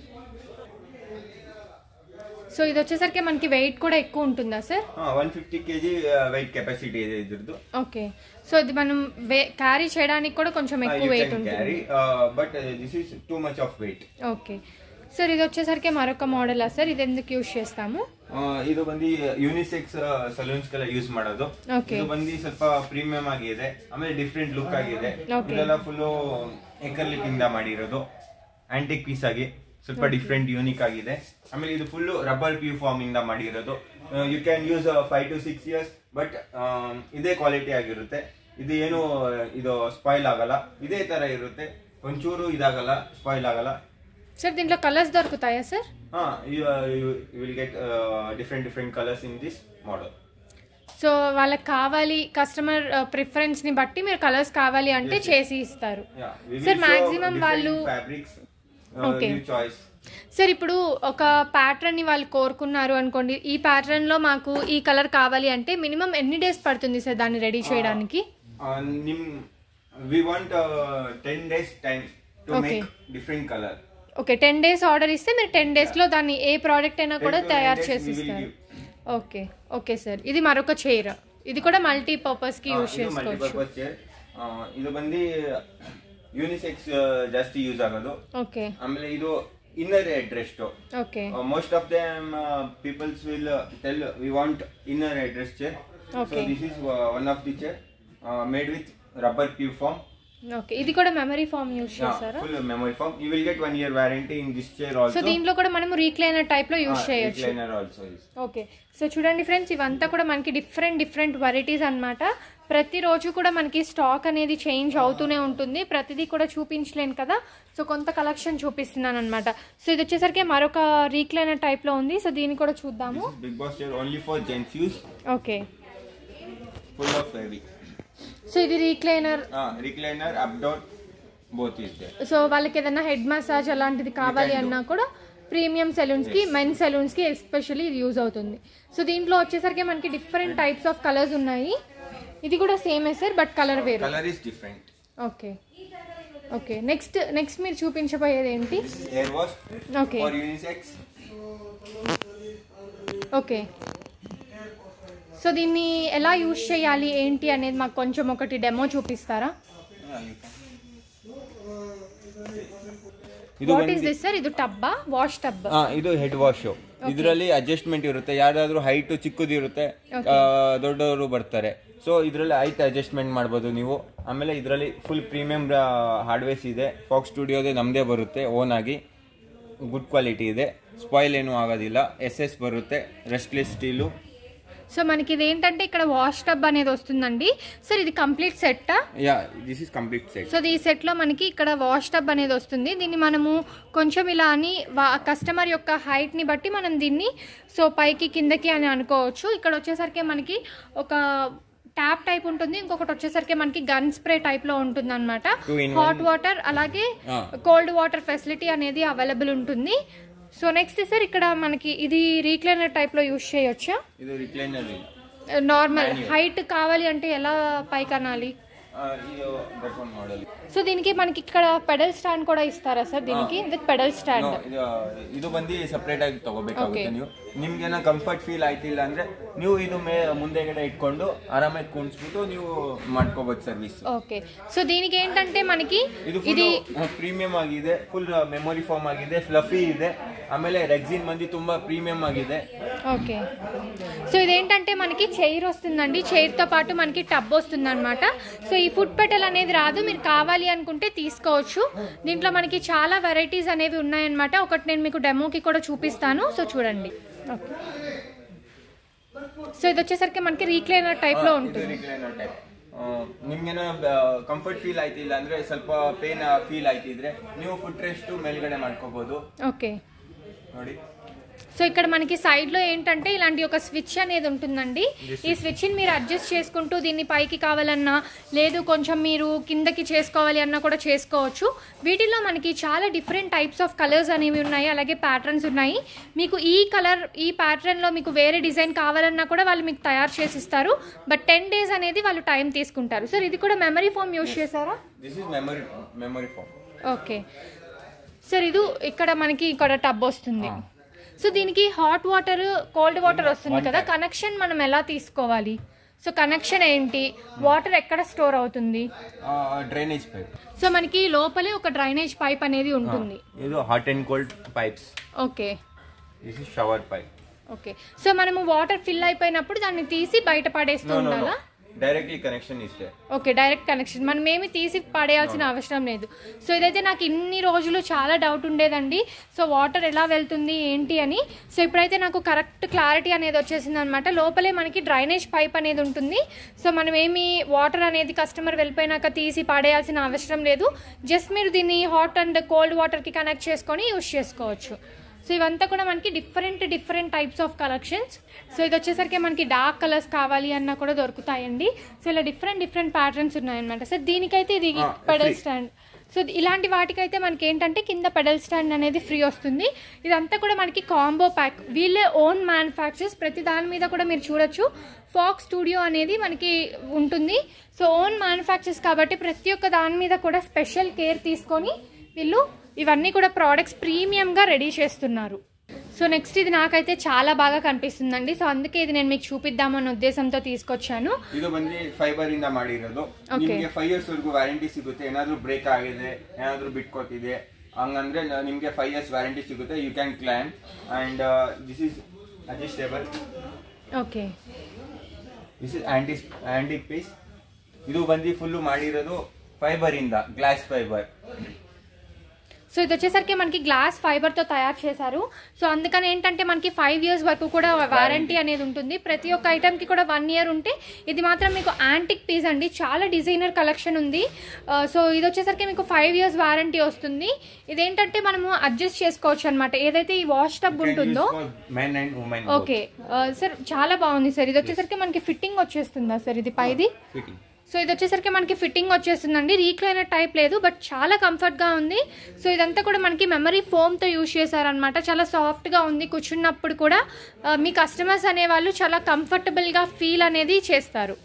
So ఇది వచ్చేసరికి మనకి వెయిట్ కూడా ఎక్కువ ఉంటుందా సార్? 150 kg వెయిట్ కెపాసిటీ ಇದೆ ఇద్రదు. ఓకే, సో ఇది మనం క్యారీ చేయడానికి కూడా కొంచెం ఎక్కువ వెయిట్ ఉంటుంది, but this is too much of weight. Okay sir, ఇది వచ్చేసరికి మరొక మోడల్ సార్. ఇది ఎందుకు యూజ్ చేస్తాము? ಇದು ಬಂದು ಯೂನಿಸೆಕ್ಸ್ ಸಲೂನ್ಸ್ ಗೆಲ್ಲ ಯೂಸ್ ಮಾಡೋದು. ಇದು ಬಂದು ಸ್ವಲ್ಪ ಪ್ರೀಮಿಯಂ ಆಗಿದೆ, ಆಮೇಲೆ ಡಿಫ್ರೆಂಟ್ ಲುಕ್ ಆಗಿದೆ. ಇದೆಲ್ಲ ಫುಲ್ ಎಕರ್ಲಿಕ್ ಇಂದ ಮಾಡಿರೋದು, ಆಂಟಿಕ್ ಪೀಸ್ ಆಗಿ ಸ್ವಲ್ಪ ಡಿಫ್ರೆಂಟ್ ಯೂನಿಕ್ ಆಗಿದೆ. ಆಮೇಲೆ ಇದು ಫುಲ್ ರಬ್ಬರ್ ಪ್ಯೂ ಫಾರ್ಮ್ ಇಂದ ಮಾಡಿರೋದು. You can use 5 to 6 years, but ಇದೇ ಕ್ವಾಲಿಟಿ ಆಗಿರುತ್ತೆ. ಇದು ಏನು ಇದು ಸ್ಪಾಯ್ಲ್ ಆಗಲ್ಲ, ಇದೇ ತರ ಇರುತ್ತೆ, ಒಂಚೂರು ಇದಾಗಲ್ಲ, ಸ್ಪಾಯ್ಲ್ ಆಗಲ್ಲ. సార్ దీంట్లో కలర్స్ దొరుకుతాయా sir? you will get different colors in this model. So వాళ్ళకి కావాలి, కస్టమర్ ప్రిఫరెన్స్ ని బట్టి మీరు కలర్స్ కావాలి అంటే చేసి ఇస్తారు సార్. మాక్సిమం వాళ్ళు ఓకే సార్, ఇప్పుడు ఒక ప్యాటర్న్ ని వాళ్ళు కోరుకున్నారు అనుకోండి, ఈ ప్యాటర్న్ లో మాకు ఈ కలర్ కావాలి అంటే మినిమం ఎన్ని డేస్ పడుతుంది సార్ దాన్ని రెడీ చేయడానికి? We want 10 days time to make different color. Okay 10 days order ఇస్తే మీరు 10 days లో దాన్ని ఏ ప్రోడక్ట్ అయినా కూడా తయారు చేసి ఇస్తారు. Okay okay sir. ఇది మరొక చైర్, ఇది కూడా మల్టీ పర్పస్ కి యూస్ చేసుకోవచ్చు. ಇದು ಬಂದು ಯೂನಿಸೆಕ್ಸ್ ಜಾಸ್ತಿ ಯೂಸ್ ಆಗೋದು. ಓಕೆ. ಆಮೇಲೆ ಇದು inner headrest. Okay. Most of them peoples will tell we want inner headrest chair. So this is one of the chair made with rubber tube foam. Okay. ఇది కూడా memory foam use చేస్తారా? Full memory foam. You will get 1 year warranty in this chair also. So దీంట్లో కూడా మనము recliner type లో use చేయొచ్చు. Recliner also. Okay. So చూడండి friends, ఇవంతా కూడా మనకి డిఫరెంట్ వెరైటీస్ అన్నమాట. ప్రతిరోజు కూడా మనకి స్టాక్ అనేది చేంజ్ అవుతూనే ఉంటుంది. ప్రతిదీ కూడా చూపించలేను కదా, సో కొంత కలెక్షన్ చూపిస్తున్నాను అనమాట. సో ఇది వచ్చేసరికి మరొక రీక్లైనర్ టైప్ లో ఉంది. సో దీన్ని కూడా చూద్దాము. Big boss chair only for gents use. Okay. Full of heavy. So ఇది recliner up down both is there. So వాళ్ళకి ఏదైనా హెడ్ మసాజ్ అలాంటిది కావాలి అన్నా కూడా ప్రీమియం సెలూన్స్ కి, మెన్ సెలూన్స్ కి ఎస్పెషల్లీ ఇది యూజ్ అవుతుంది. సో దీంట్లో వచ్చేసరికి మనకి డిఫరెంట్ టైప్స్ ఆఫ్ కలర్స్ ఉన్నాయి. ఇది కూడా సేమే సార్, బట్ కలర్ వేరు. Colour is different. Okay okay. Next మీరు చూపించబోయేది ఏంటి? Hair wash. Okay. For unisex. Okay. So దీన్ని ఎలా యూజ్ చేయాలి ఏంటి అనేది మాకు కొంచెం ఒకటి డెమో చూపిస్తారా? What is this sir? ಇದು ಟಬ್ಬಾ? Wash tub. ಇದು ಹೆಡ್ ವಾಶ್. ಇದರಲ್ಲಿ ಅಡ್ಜಸ್ಟ್ಮೆಂಟ್ ಇರುತ್ತೆ. ಯಾರಾದ್ರೂ ಹೈಟ್ ಚಿಕ್ಕದಿರುತ್ತೆ, ದೊಡ್ಡವರು ಬರ್ತಾರೆ, ಸೊ ಇದರಲ್ಲಿ ಹೈಟ್ ಅಡ್ಜಸ್ಟ್ಮೆಂಟ್ ಮಾಡ್ಬೋದು ನೀವು. ಆಮೇಲೆ ಇದರಲ್ಲಿ ಫುಲ್ ಪ್ರೀಮಿಯಂ ಹಾರ್ಡ್ವೇರ್ಸ್ ಇದೆ. ಫಾಕ್ಸ್ ಸ್ಟುಡಿಯೋದೇ ನಮ್ಮದೇ ಬರುತ್ತೆ ಓನ್ ಆಗಿ. ಗುಡ್ ಕ್ವಾಲಿಟಿ ಇದೆ, ಸ್ಪಾಯಿಲ್ ಏನೂ ಆಗೋದಿಲ್ಲ. SS ಬರುತ್ತೆ, రెస్ట్లెస్ స్టీలు. సో మనకి ఇది ఏంటంటే ఇక్కడ వాష్ టబ్ అనేది వస్తుందండి. సార్ ఇది complete set? Yeah, this is complete set. So ఈ సెట్ లో మనకి ఇక్కడ వాష్ టబ్ అనేది వస్తుంది. దీన్ని మనము కొంచెం ఇలా అని కస్టమర్ యొక్క హైట్ ని బట్టి మనం దీన్ని సో పైకి కిందకి అని అనుకోవచ్చు. ఇక్కడ వచ్చేసరికి మనకి ఒక ట్యాప్ టైప్ ఉంటుంది, ఇంకొకటి వచ్చేసరికి మనకి గన్ స్ప్రే టైప్ లో ఉంటుంది అనమాట. హాట్ వాటర్ అలాగే కోల్డ్ వాటర్ ఫెసిలిటీ అనేది అవైలబుల్ ఉంటుంది. సో నెక్స్ట్ సార్ ఇక్కడ మనకి ఇది రీక్లైనర్ టైప్ లో యూజ్ చేయొచ్చా? ఇది రీక్లైనర్. నార్మల్ హైట్ కావాలి అంటే ఎలా పైకి అనాలి? సో దీనికి మనకి ఇక్కడ పెడల్ స్టాండ్ కూడా ఇస్తారా సార్? దీనికి విత్ పెడల్ స్టాండ్. ಇದು ಬಂದು ಸೆಪರೇಟ್ ಆಗಿ ತಗೋಬೇಕಾಗುತ್ತೆ. ನೀವು ನಿಮ್ಗೆ ಕಂಫರ್ಟ್ ಫೀಲ್ ಆಯ್ತಿಲ್ಲ ಅಂದ್ರೆ ನೀವು ಇದು ಮುಂದೆಗಡೆ ಇಟ್ಕೊಂಡು ಆರಾಮಾಗಿ ಕುಣಿಸ್ಬಿಟ್ಟು ನೀವು ಮಾಡ್ಕೋಬಹುದು ಸರ್ವಿಸ್. ఓకే. సో దీనికి ఏంటంటే మనకి ఇది ప్రీమియం ಆಗಿದೆ, ಫುಲ್ ಮೆಮೊರಿ ಫಾರ್ಮ್ ಆಗಿದೆ, ಫ್ಲಫಿ ಇದೆ, ಆಮೇಲೆ రెగ్జిన్ మంది ತುಂಬಾ ప్రీమియం ಆಗಿದೆ. ఓకే. సో ఇదేంటంటే మనకి చైర్ వస్తుందండి, చైర్ తో పాటు మనకి టబ్ వస్తుంది అనమాట. సో ఈ ఫుట్ పెటల్ అనేది రాదు, మీరు కావాలి అనుకుంటే తీసుకోవచ్చు. దీంట్లో మనకి చాలా వెరైటీస్ అనేవి ఉన్నాయన్నమాట. ఒకటి నేను మీకు డెమోకి కూడా చూపిస్తాను, సో చూడండి. ఓకే. సో ఇది వచ్చేసరికి మనకి రీక్లైనర్ టైప్ లో ఉంటుంది. ನಿಮ್ಗೇನ ಕಂಫರ್ಟ್ ಫೀಲ್ ಆಯ್ತಿಲ್ಲ ಅಂದ್ರೆ ಸ್ವಲ್ಪ ಪೇನ್ ಫೀಲ್ ಆಯ್ತಿದ್ರೆ ನೀವು ಫುಟ್ ರೆಸ್ಟ್ ಮೇಲ್ಗಡೆ ಮಾಡ್ಕೋಬಹುದು. ఓకే. ನೋಡಿ. సో ఇక్కడ మనకి సైడ్ లో ఏంటంటే ఇలాంటి ఒక స్విచ్ అనేది ఉంటుందండి. ఈ స్విచ్ ని మీరు అడ్జస్ట్ చేసుకుంటూ దీన్ని పైకి కావాలన్నా లేదు కొంచెం మీరు కిందకి చేసుకోవాలి అన్నా కూడా చేసుకోవచ్చు. వీటిలో మనకి చాలా డిఫరెంట్ టైప్స్ ఆఫ్ కలర్స్ అనేవి ఉన్నాయి, అలాగే ప్యాటర్న్స్ ఉన్నాయి. మీకు ఈ కలర్ ఈ ప్యాటర్న్ లో మీకు వేరే డిజైన్ కావాలన్నా కూడా వాళ్ళు మీకు తయారు చేసి ఇస్తారు. బట్ 10 days అనేది వాళ్ళు టైం తీసుకుంటారు. సార్ ఇది కూడా మెమరీ ఫోమ్ యూజ్ చేశారా? This is memory foam. Okay. Sir ఇది ఇక్కడ మనకి ఇక్కడ టబ్ వస్తుంది. సో దీనికి హాట్ వాటర్ కోల్డ్ వాటర్ వస్తుంది కదా, కనెక్షన్ మనం ఎలా తీసుకోవాలి? సో కనెక్షన్ ఏంటి, వాటర్ ఎక్కడ స్టోర్ అవుతుంది? Drainage pipe. సో మనకి లోపలే ఒక డ్రైనేజ్ పైప్ అనేది ఉంటుంది. ఇది hot and cold pipes. Okay. This is shower pipe. Okay. So మనము వాటర్ ఫిల్ అయిపోయినప్పుడు దాన్ని తీసి బయట పడేస్తూ ఉండాలా? డైరెక్ట్లీ కనెక్షన్ ఇస్తే. ఓకే, డైరెక్ట్ కనెక్షన్, మనం ఏమి తీసి పడేయాల్సిన అవసరం లేదు. సో ఇదైతే నాకు ఇన్ని రోజులు చాలా డౌట్ ఉండేదండి, సో వాటర్ ఎలా వెళ్తుంది ఏంటి అని. సో ఇప్పుడైతే నాకు కరెక్ట్ క్లారిటీ అనేది వచ్చేసింది అనమాట. లోపలే మనకి డ్రైనేజ్ పైప్ అనేది ఉంటుంది. సో మనం ఏమి వాటర్ అనేది కస్టమర్ వెళ్ళిపోయినాక తీసి పడేయాల్సిన అవసరం లేదు. జస్ట్ మీరు దీన్ని హాట్ అండ్ కోల్డ్ వాటర్కి కనెక్ట్ చేసుకొని యూజ్ చేసుకోవచ్చు. సో ఇవంతా కూడా మనకి different types of collections. So ఇది వచ్చేసరికి మనకి డార్క్ కలర్స్ కావాలి అన్నా కూడా దొరుకుతాయండి. సో ఇలా డిఫరెంట్ ప్యాటర్న్స్ ఉన్నాయన్నమాట. సో దీనికైతే ఇది పెడల్ స్టాండ్. సో ఇలాంటి వాటికైతే మనకి ఏంటంటే కింద పెడల్ స్టాండ్ అనేది ఫ్రీ వస్తుంది. ఇదంతా కూడా మనకి కాంబో ప్యాక్, వీళ్ళే ఓన్ మ్యానుఫ్యాక్చర్స్. ప్రతి దాని మీద కూడా మీరు చూడొచ్చు ఫాక్స్ స్టూడియో అనేది మనకి ఉంటుంది. సో ఓన్ మ్యానుఫ్యాక్చర్స్ కాబట్టి ప్రతి ఒక్క దాని మీద కూడా స్పెషల్ కేర్ తీసుకొని వీళ్ళు ఇవన్నీ కూడా ప్రోడక్ట్స్ ప్రీమియంగా రెడీ చేస్తున్నారు. సో నెక్స్ట్ ఇది నాకైతే చాలా బాగా కనిపిస్తుందండి. సో అందుకే ఇది నేను మీకు చూపిద్దామన్న ఉద్దేశంతో తీసుకొచ్చాను. ಇದು ಬಂದು ಫೈಬರ್ ಇಂದ ಮಾಡಿರೋದು. ನಿಮಗೆ 5 ಇಯರ್ಸ್ ವರೆಗೂ ವಾರಂಟಿ ಸಿಗುತ್ತೆ. ಏನಾದರೂ ಬ್ರೇಕ್ ಆಗಿದೆ, ಏನಾದರೂ ಬಿಟ್ಕೊತಿದೆ ಹಂಗಂದ್ರೆ ನಿಮಗೆ 5 ಇಯರ್ಸ್ ವಾರಂಟಿ ಸಿಗುತ್ತೆ. You can claim and this is adjustable. Okay, this is antique piece. ಇದು ಬಂದು ಫುಲ್ ಮಾಡಿರೋದು ಫೈಬರ್ ಇಂದ, ಗ್ಲಾಸ್ ಫೈಬರ್. సో ఇది వచ్చేసరికి మనకి గ్లాస్ ఫైబర్తో తయారు చేశారు. సో అందుకని ఏంటంటే మనకి 5 ఇయర్స్ వరకు కూడా వారంటీ అనేది ఉంటుంది. ప్రతి ఒక్క ఐటమ్కి కూడా 1 ఇయర్ ఉంటే, ఇది మాత్రం మీకు యాంటిక్ పీస్ అండి, చాలా డిజైనర్ కలెక్షన్ ఉంది. సో ఇది వచ్చేసరికి మీకు 5 ఇయర్స్ వారంటీ వస్తుంది. ఇదేంటంటే మనము అడ్జస్ట్ చేసుకోవచ్చు అనమాట, ఏదైతే ఈ వాష్ టబ్ ఉంటుందో. ఓకే సార్, చాలా బాగుంది సార్. ఇది వచ్చేసరికి మనకి ఫిట్టింగ్ వచ్చేస్తుందా సార్ ఇది పైది? సో ఇది వచ్చేసరికి మనకి ఫిట్టింగ్ వచ్చేస్తుందండి, రీక్లైనర్ టైప్ లేదు, బట్ చాలా కంఫర్ట్గా ఉంది. సో ఇదంతా కూడా మనకి మెమరీ ఫోమ్తో యూజ్ చేశారనమాట. చాలా సాఫ్ట్గా ఉంది, కూర్చున్నప్పుడు కూడా మీ కస్టమర్స్ అనేవాళ్ళు చాలా కంఫర్టబుల్గా ఫీల్ అనేది చేస్తారు.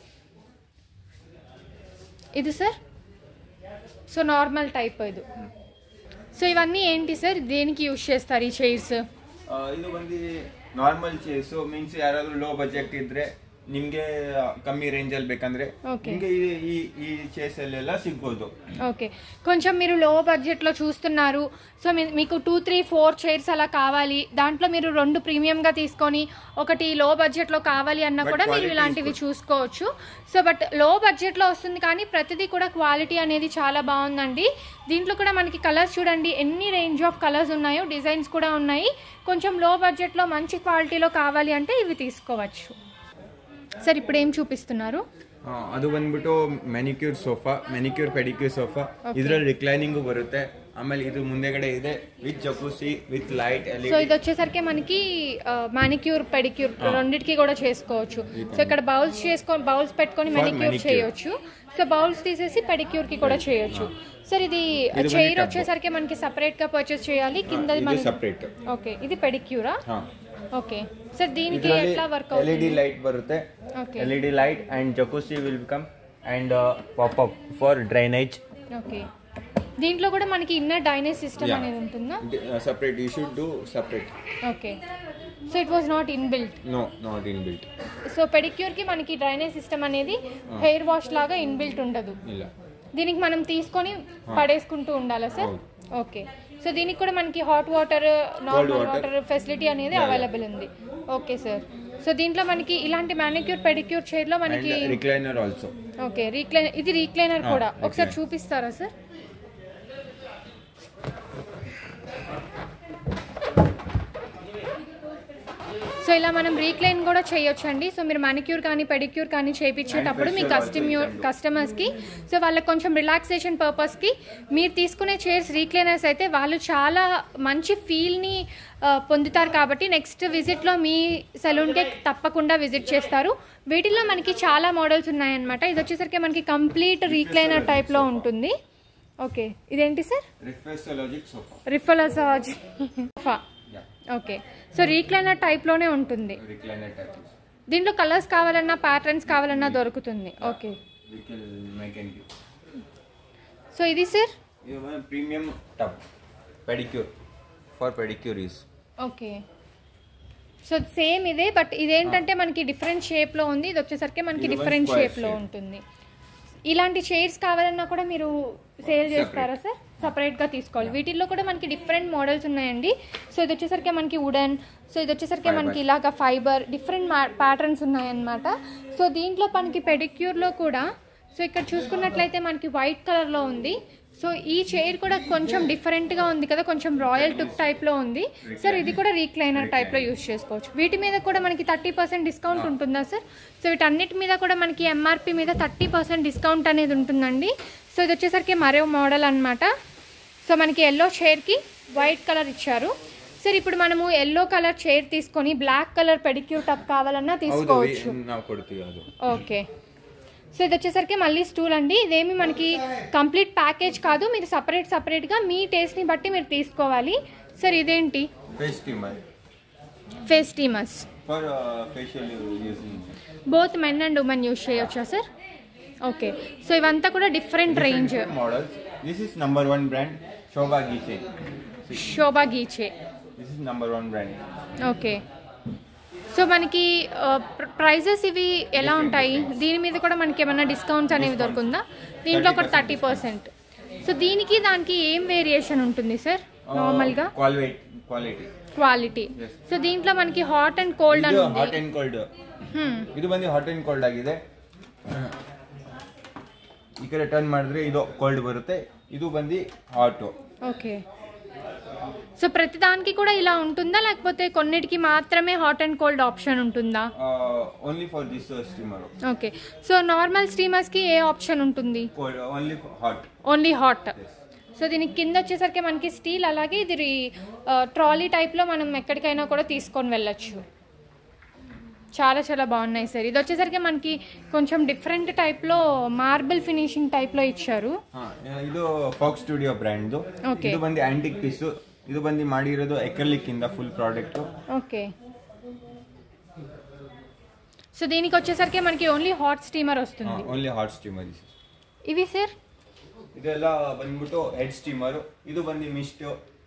ఇది సార్, సో నార్మల్ టైప్ ఇది. సో ఇవన్నీ ఏంటి సార్, దేనికి యూజ్ చేస్తారు ఈ చైర్స్? ಇದು ಬಂದು ನಾರ್ಮಲ್ ಚೇರ್ಸ್. ಮೀನ್ಸ್ ಯಾರಾದ್ರೂ ಲೋ ಬಜೆಟ್ ಇದ್ರೆ, ನಿಮ್ಗೆ ಕಮ್ಮಿ ರೇಂಜ್ ಅಲ್ಲಿ ಬೇಕಂದ್ರೆ ನಿಮ್ಗೆ ఈ చైర్స్ ಎಲ್ಲ ಸಿಗಬಹುದು. ఓకే, కొంచెం మీరు లో బడ్జెట్ లో చూస్తున్నారు, సో మీకు 2, 3, 4 చైర్స్ అలా కావాలి, దాంట్లో మీరు 2 ప్రీమియం గా తీసుకొని ఒకటి లో బడ్జెట్ లో కావాలి అన్నా కూడా మీరు ఇలాంటివి చూసుకోవచ్చు. సో బట్ లో బడ్జెట్ లో వస్తుంది, కానీ ప్రతిదీ కూడా క్వాలిటీ అనేది చాలా బాగుందండి. దీంట్లో కూడా మనకి కలర్స్ చూడండి, ఎన్ని రేంజ్ ఆఫ్ కలర్స్ ఉన్నాయో, డిజైన్స్ కూడా ఉన్నాయి. కొంచెం లో బడ్జెట్ లో మంచి క్వాలిటీలో కావాలి అంటే ఇవి తీసుకోవచ్చు. ಸರ್ ఇప్పుడు ఏం చూపిస్తున్నారు? ಅದು ಬಂದ್ಬಿಟ್ಟು manicure sofa, manicure pedicure sofa. ಇದರಲ್ಲಿ ರಿಕ್ಲೈನಿಂಗ್ ಬರುತ್ತೆ. ಆಮೇಲೆ ಇದು ಮುಂದೆಗಡೆ ಇದೆ with jacuzzi with light LED. So ఇది వచ్చేసరికి మనకి మ్యానిక్యూర్ పెడిక్యూర్ రెండిటికి కూడా చేసుకోవచ్చు. సో ఇక్కడ బౌల్స్ పెట్టుకొని మ్యానిక్యూర్ చేయొచ్చు. సో బౌల్స్ తీసేసి పెడిక్యూర్ కి కూడా చేయొచ్చు. సార్ ఇది చైర్ వచ్చేసరికి మనకి సెపరేట్ గా పర్చేస్ చేయాలి, కింద సెపరేట్. ఓకే, ఇది పెడిక్యూరా? ఓకే సార్, దీనికి ఎట్లా వర్క్ అవుతుంది? LED లైట్ బರುತ್ತೆ. LED light and jacuzzi will come and pop up for drainage. Okay, దీంట్లో కూడా మనకి ఇన్నర్ డ్రైనేజ్ సిస్టమ్ అనేది ఉంటుందా? Separate, you should do separate. Okay, so it was not inbuilt? No, not inbuilt. So pedicure కి మనకి drainage system అనేది hair wash లాగా inbuilt ఉండదు, దీనికి మనం తీసుకొని పడేసుకుంటూ ఉండాలా సార్? ఓకే, సో దీనికి కూడా మనకి hot water, normal water facility అనేది అవైలబుల్ ఉంది. ఓకే సార్, సో దీంట్లో మనకి ఇలాంటి మ్యానిక్యూర్ పెడిక్యూర్ చైర్ లో మనకి రిక్లైనర్ ఆల్సో. ఓకే, ఇది రీక్లైనర్ కూడా ఒకసారి చూపిస్తారా సార్? సో ఇలా మనం రీక్లైన్ కూడా చేయొచ్చండి. సో మీరు మానిక్యూర్ కానీ పెడిక్యూర్ కానీ చేయించేటప్పుడు మీ కస్టమర్స్కి, సో వాళ్ళకి కొంచెం రిలాక్సేషన్ పర్పస్కి మీరు తీసుకునే చైర్స్ రీక్లైనర్స్ అయితే వాళ్ళు చాలా మంచి ఫీల్ని పొందుతారు. కాబట్టి నెక్స్ట్ విజిట్లో మీ సలూన్కే తప్పకుండా విజిట్ చేస్తారు. వీటిల్లో మనకి చాలా మోడల్స్ ఉన్నాయన్నమాట. ఇది వచ్చేసరికి మనకి కంప్లీట్ రీక్లైనర్ టైప్లో ఉంటుంది. ఓకే, ఇదేంటి sir? Reflexology sofa. Okay, so recliner టైప్లోనే ఉంటుంది. దీంట్లో కలర్స్ కావాలన్నా, ప్యాటర్న్స్ కావాలన్నా దొరుకుతుంది. ఓకే, సో ఇది sir premium tub pedicure for pedicure use. Okay, so same ఇదే, బట్ ఇదేంటంటే మనకి డిఫరెంట్ షేప్లో ఉంది, ఇది వచ్చేసరికి మనకి డిఫరెంట్ షేప్లో ఉంటుంది. ఇలాంటి చైర్స్ కావాలన్నా కూడా మీరు సేల్ చేస్తారా సార్? సపరేట్గా తీసుకోవాలి. వీటిల్లో కూడా మనకి డిఫరెంట్ మోడల్స్ ఉన్నాయండి. సో ఇది వచ్చేసరికి మనకి వుడెన్, సో ఇది వచ్చేసరికి మనకి ఇలాగ ఫైబర్, డిఫరెంట్ ప్యాటర్న్స్ ఉన్నాయన్నమాట. సో దీంట్లో మనకి పెడిక్యూర్లో కూడా, సో ఇక్కడ చూసుకున్నట్లయితే మనకి వైట్ కలర్లో ఉంది. సో ఈ చైర్ కూడా కొంచెం డిఫరెంట్గా ఉంది కదా, కొంచెం రాయల్ టుక్ టైప్లో ఉంది సార్. ఇది కూడా రీక్లైనర్ టైప్లో యూజ్ చేసుకోవచ్చు. వీటి మీద కూడా మనకి 30% డిస్కౌంట్ ఉంటుందా సార్? సో వీటన్నిటి మీద కూడా మనకి ఎంఆర్పి మీద 30% డిస్కౌంట్ అనేది ఉంటుందండి. సో ఇది వచ్చేసరికి మరో మోడల్ అనమాట. సో మనకి ఎల్లో చైర్కి వైట్ కలర్ ఇచ్చారు సార్. ఇప్పుడు మనము ఎల్లో కలర్ చైర్ తీసుకొని బ్లాక్ కలర్ పెడిక్యూర్ టప్ కావాలన్నా తీసుకోవచ్చు. ఓకే, సో ఇది వచ్చేసరికి మళ్ళీ స్టూల్ అండి. ఇదేమి మనకి కంప్లీట్ ప్యాకేజ్ కాదు, మీరు సపరేట్గా మీ టేస్ట్ని బట్టి మీరు తీసుకోవాలి. సార్ ఇదేంటి? Face steamers. Both men and women use చేయొచ్చా సార్? ఓకే, సో ఇవంతా కూడా different range models. This is number 1 brand శోభా గీచే. శోభా గీచే this is number 1 brand. Okay, so మనకి ప్రైజెస్ ఇవి ఎలా ఉంటాయి? దీని మీద కూడా మనకి ఏమైనా డిస్కౌంట్స్ అనేవి దొరుకుతుందా? దీంట్లో ఒక 30%. సో దీనికి దానికి ఏం వేరియేషన్ ఉంటుంది సార్ నార్మల్గా? ಕ್ವಾಲಿಟಿ. ಸೊ దీంట్లో మనకి హాట్ అండ్ కోల్డ్ అని ఉంది. హాట్ అండ్ కోల్డ్ ಇದು ಬಂದು ಹಾಟ್ ಅಂಡ್ ಕೋಲ್ಡ್ ಆಗಿದೆ. ಈ ಕಡೆ ಟರ್ನ್ ಮಾಡಿದ್ರೆ ಇದು ಕೋಲ್ಡ್ ಬರುತ್ತೆ, ಇದು ಬಂದು హాట్. ఓకే, సో ప్రతి దానికి కూడా ఇలా ఉంటుందా లేకపోతే కొన్నిటికి మాత్రమే హాట్ అండ్ కోల్డ్ ఆప్షన్ ఉంటుందా? Only for this steamer. Okay, so normal steamers కి ఏ ఆప్షన్ ఉంటుంది? Only hot. Only hot. So దీనికి కింద వచ్చేసరికి మనకి స్టీల్, అలాగే ఇది ట్రాలీ టైప్లో మనం ఎక్కడికైనా కూడా తీసుకొని వెళ్ళచ్చు. చాలా చాలా బాగున్నాయి సార్. ఇది వచ్చేసరికి మనకి కొంచెం డిఫరెంట్ టైప్లో మార్బుల్ ఫినిషింగ్ టైప్లో ఇచ్చారు. ಇದು ಫಾಕ್ಸ್ ಸ್ಟುಡಿಯೋ ಬ್ರ್ಯಾಂಡ್. ಇದು ಬಂದು ಆಂಟಿಕ್ ಪೀಸ್. ಇದು ಬಂದು ಮಾಡಿರೋದು ಎಕ್ರಲಿಕ್ ಇಂದ ಫುಲ್ ಪ್ರಾಡಕ್ಟ್. ఓకే, సో దీనికి వచ్చేసరికి మనకి ఓన్లీ హాట్ స్టీమర్ వస్తుంది. Only hot steamer. ఇవి సార్ ಇದೆಲ್ಲ ಬಂದ್ಬಿಟ್ಟು ಹೆಡ್ ಸ್ಟೀಮರ್. ಇದು ಬಂದು mist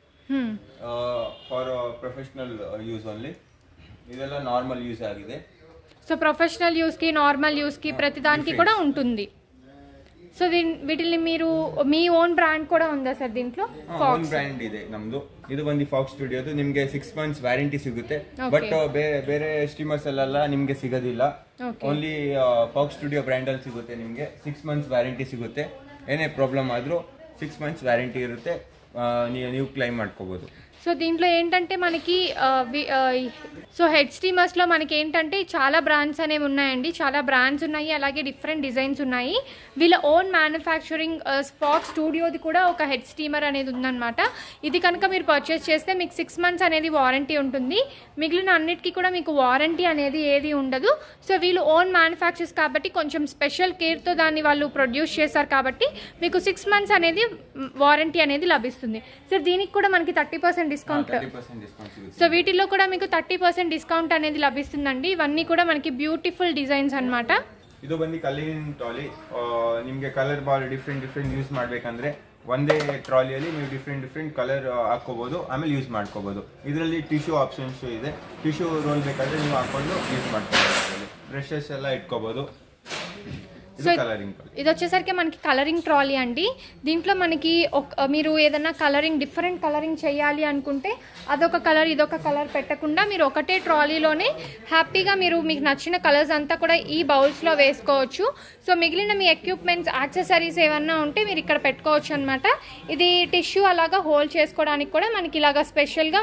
for professional use only. ಇದೆಲ್ಲ ನಾರ್ಮಲ್ ಯೂಸ್ ಆಗಿದೆ. సో ప్రొఫెషనల్ యూస్ కి నార్మల్ యూస్ కి ప్రతి దానికి కూడా ఉంటుంది. సో వీటిని మీరు మీ ఓన్ బ్రాండ్ కూడా ఉందా సార్ దీంట్లో? ఓన్ బ్రాండ్ ಇದೆ ನಮ್ದು. ಇದು ಬಂದು ಫಾಕ್ಸ್ ಸ್ಟುಡಿಯೋದು. ನಿಮಗೆ 6 months ವ್ಯಾರಂಟಿ ಸಿಗುತ್ತೆ. ಬಟ್ ಬೇರೆ ಸ್ಟೀಮರ್ಸ್ ಅಲ್ಲೆಲ್ಲ ನಿಮಗೆ ಸಿಗೋದಿಲ್ಲ. ಓನ್ಲಿ ಫಾಕ್ಸ್ ಸ್ಟುಡಿಯೋ ಬ್ರ್ಯಾಂಡ್ ಅಲ್ಲಿ ಸಿಗುತ್ತೆ. ನಿಮಗೆ 6 months ವ್ಯಾರಂಟಿ ಸಿಗುತ್ತೆ. ಏನೇ ಪ್ರಾಬ್ಲಮ್ ಆದರೂ 6 months ವ್ಯಾರಂಟಿ ಇರುತ್ತೆ, ನೀವು ಕ್ಲೈಮ್ ಮಾಡ್ಕೋಬಹುದು. సో దీంట్లో ఏంటంటే మనకి సో హెడ్ స్టీమర్స్లో మనకి ఏంటంటే చాలా బ్రాండ్స్ అనేవి ఉన్నాయండి, చాలా బ్రాండ్స్ ఉన్నాయి, అలాగే డిఫరెంట్ డిజైన్స్ ఉన్నాయి. వీళ్ళ ఓన్ మ్యానుఫ్యాక్చరింగ్ ఫాక్స్ స్టూడియోది కూడా ఒక హెడ్ స్టీమర్ అనేది ఉందన్నమాట. ఇది కనుక మీరు పర్చేస్ చేస్తే మీకు 6 months అనేది వారంటీ ఉంటుంది. మిగిలిన అన్నిటికీ కూడా మీకు వారంటీ అనేది ఏది ఉండదు. సో వీళ్ళు ఓన్ మ్యానుఫ్యాక్చర్స్ కాబట్టి కొంచెం స్పెషల్ కేర్తో దాన్ని వాళ్ళు ప్రొడ్యూస్ చేస్తారు కాబట్టి మీకు 6 months అనేది వారంటీ అనేది లభిస్తుంది. సో దీనికి కూడా మనకి 30% డిస్కౌంట్. సో వీటిల్లో కూడా మీకు 30% డిస్కౌంట్ అనేది లభిస్తుందండి. ఇవన్నీ కూడా మనకి బ్యూటిఫుల్ డిజైన్స్ అన్నమాట. ಇದು ಬಂದು ಕಲರಿಂಗ್ ಟ್ರಾಲಿ. ನಿಮಗೆ ಕಲರ್ ಬಾಲ್ ಡಿಫ್ರೆಂಟ್ ಯೂಸ್ ಮಾಡಬೇಕಂದ್ರೆ ಒಂದೇ ಟ್ರಾಲಿಯಲ್ಲಿ ನೀವು ಡಿಫ್ರೆಂಟ್ ಕಲರ್ ಹಾಕೋಬಹುದು, ಆಮೇಲೆ ಯೂಸ್ ಮಾಡ್ಕೋಬಹುದು. ಇದರಲ್ಲಿ ಟಿಶ್ಯೂ ಆಪ್ಷನ್ಸ್ ಇದೆ. ಟಿಶ್ಯೂ ರೋಲ್ ಬೇಕಾದ್ರೆ ನೀವು ಹಾಕೊಂಡು ಯೂಸ್ ಮಾಡ್ಕೋಬಹುದು. ಬ್ರಷಸ್ ಎಲ್ಲ ಇಟ್ಕೋಬಹುದು. సో ఇది వచ్చేసరికి మనకి కలరింగ్ ట్రాలీ అండి. దీంట్లో మనకి మీరు ఏదైనా కలరింగ్ డిఫరెంట్ కలరింగ్ చేయాలి అనుకుంటే అదొక కలర్ ఇదొక కలర్ పెట్టకుండా మీరు ఒకటే ట్రాలీలోనే హ్యాపీగా మీరు మీకు నచ్చిన కలర్స్ అంతా కూడా ఈ బౌల్స్లో వేసుకోవచ్చు. సో మిగిలిన మీ ఎక్విప్మెంట్స్ యాక్సెసరీస్ ఏమన్నా ఉంటే మీరు ఇక్కడ పెట్టుకోవచ్చు అనమాట. ఇది టిష్యూ అలాగా హోల్డ్ చేసుకోవడానికి కూడా మనకి ఇలాగా స్పెషల్గా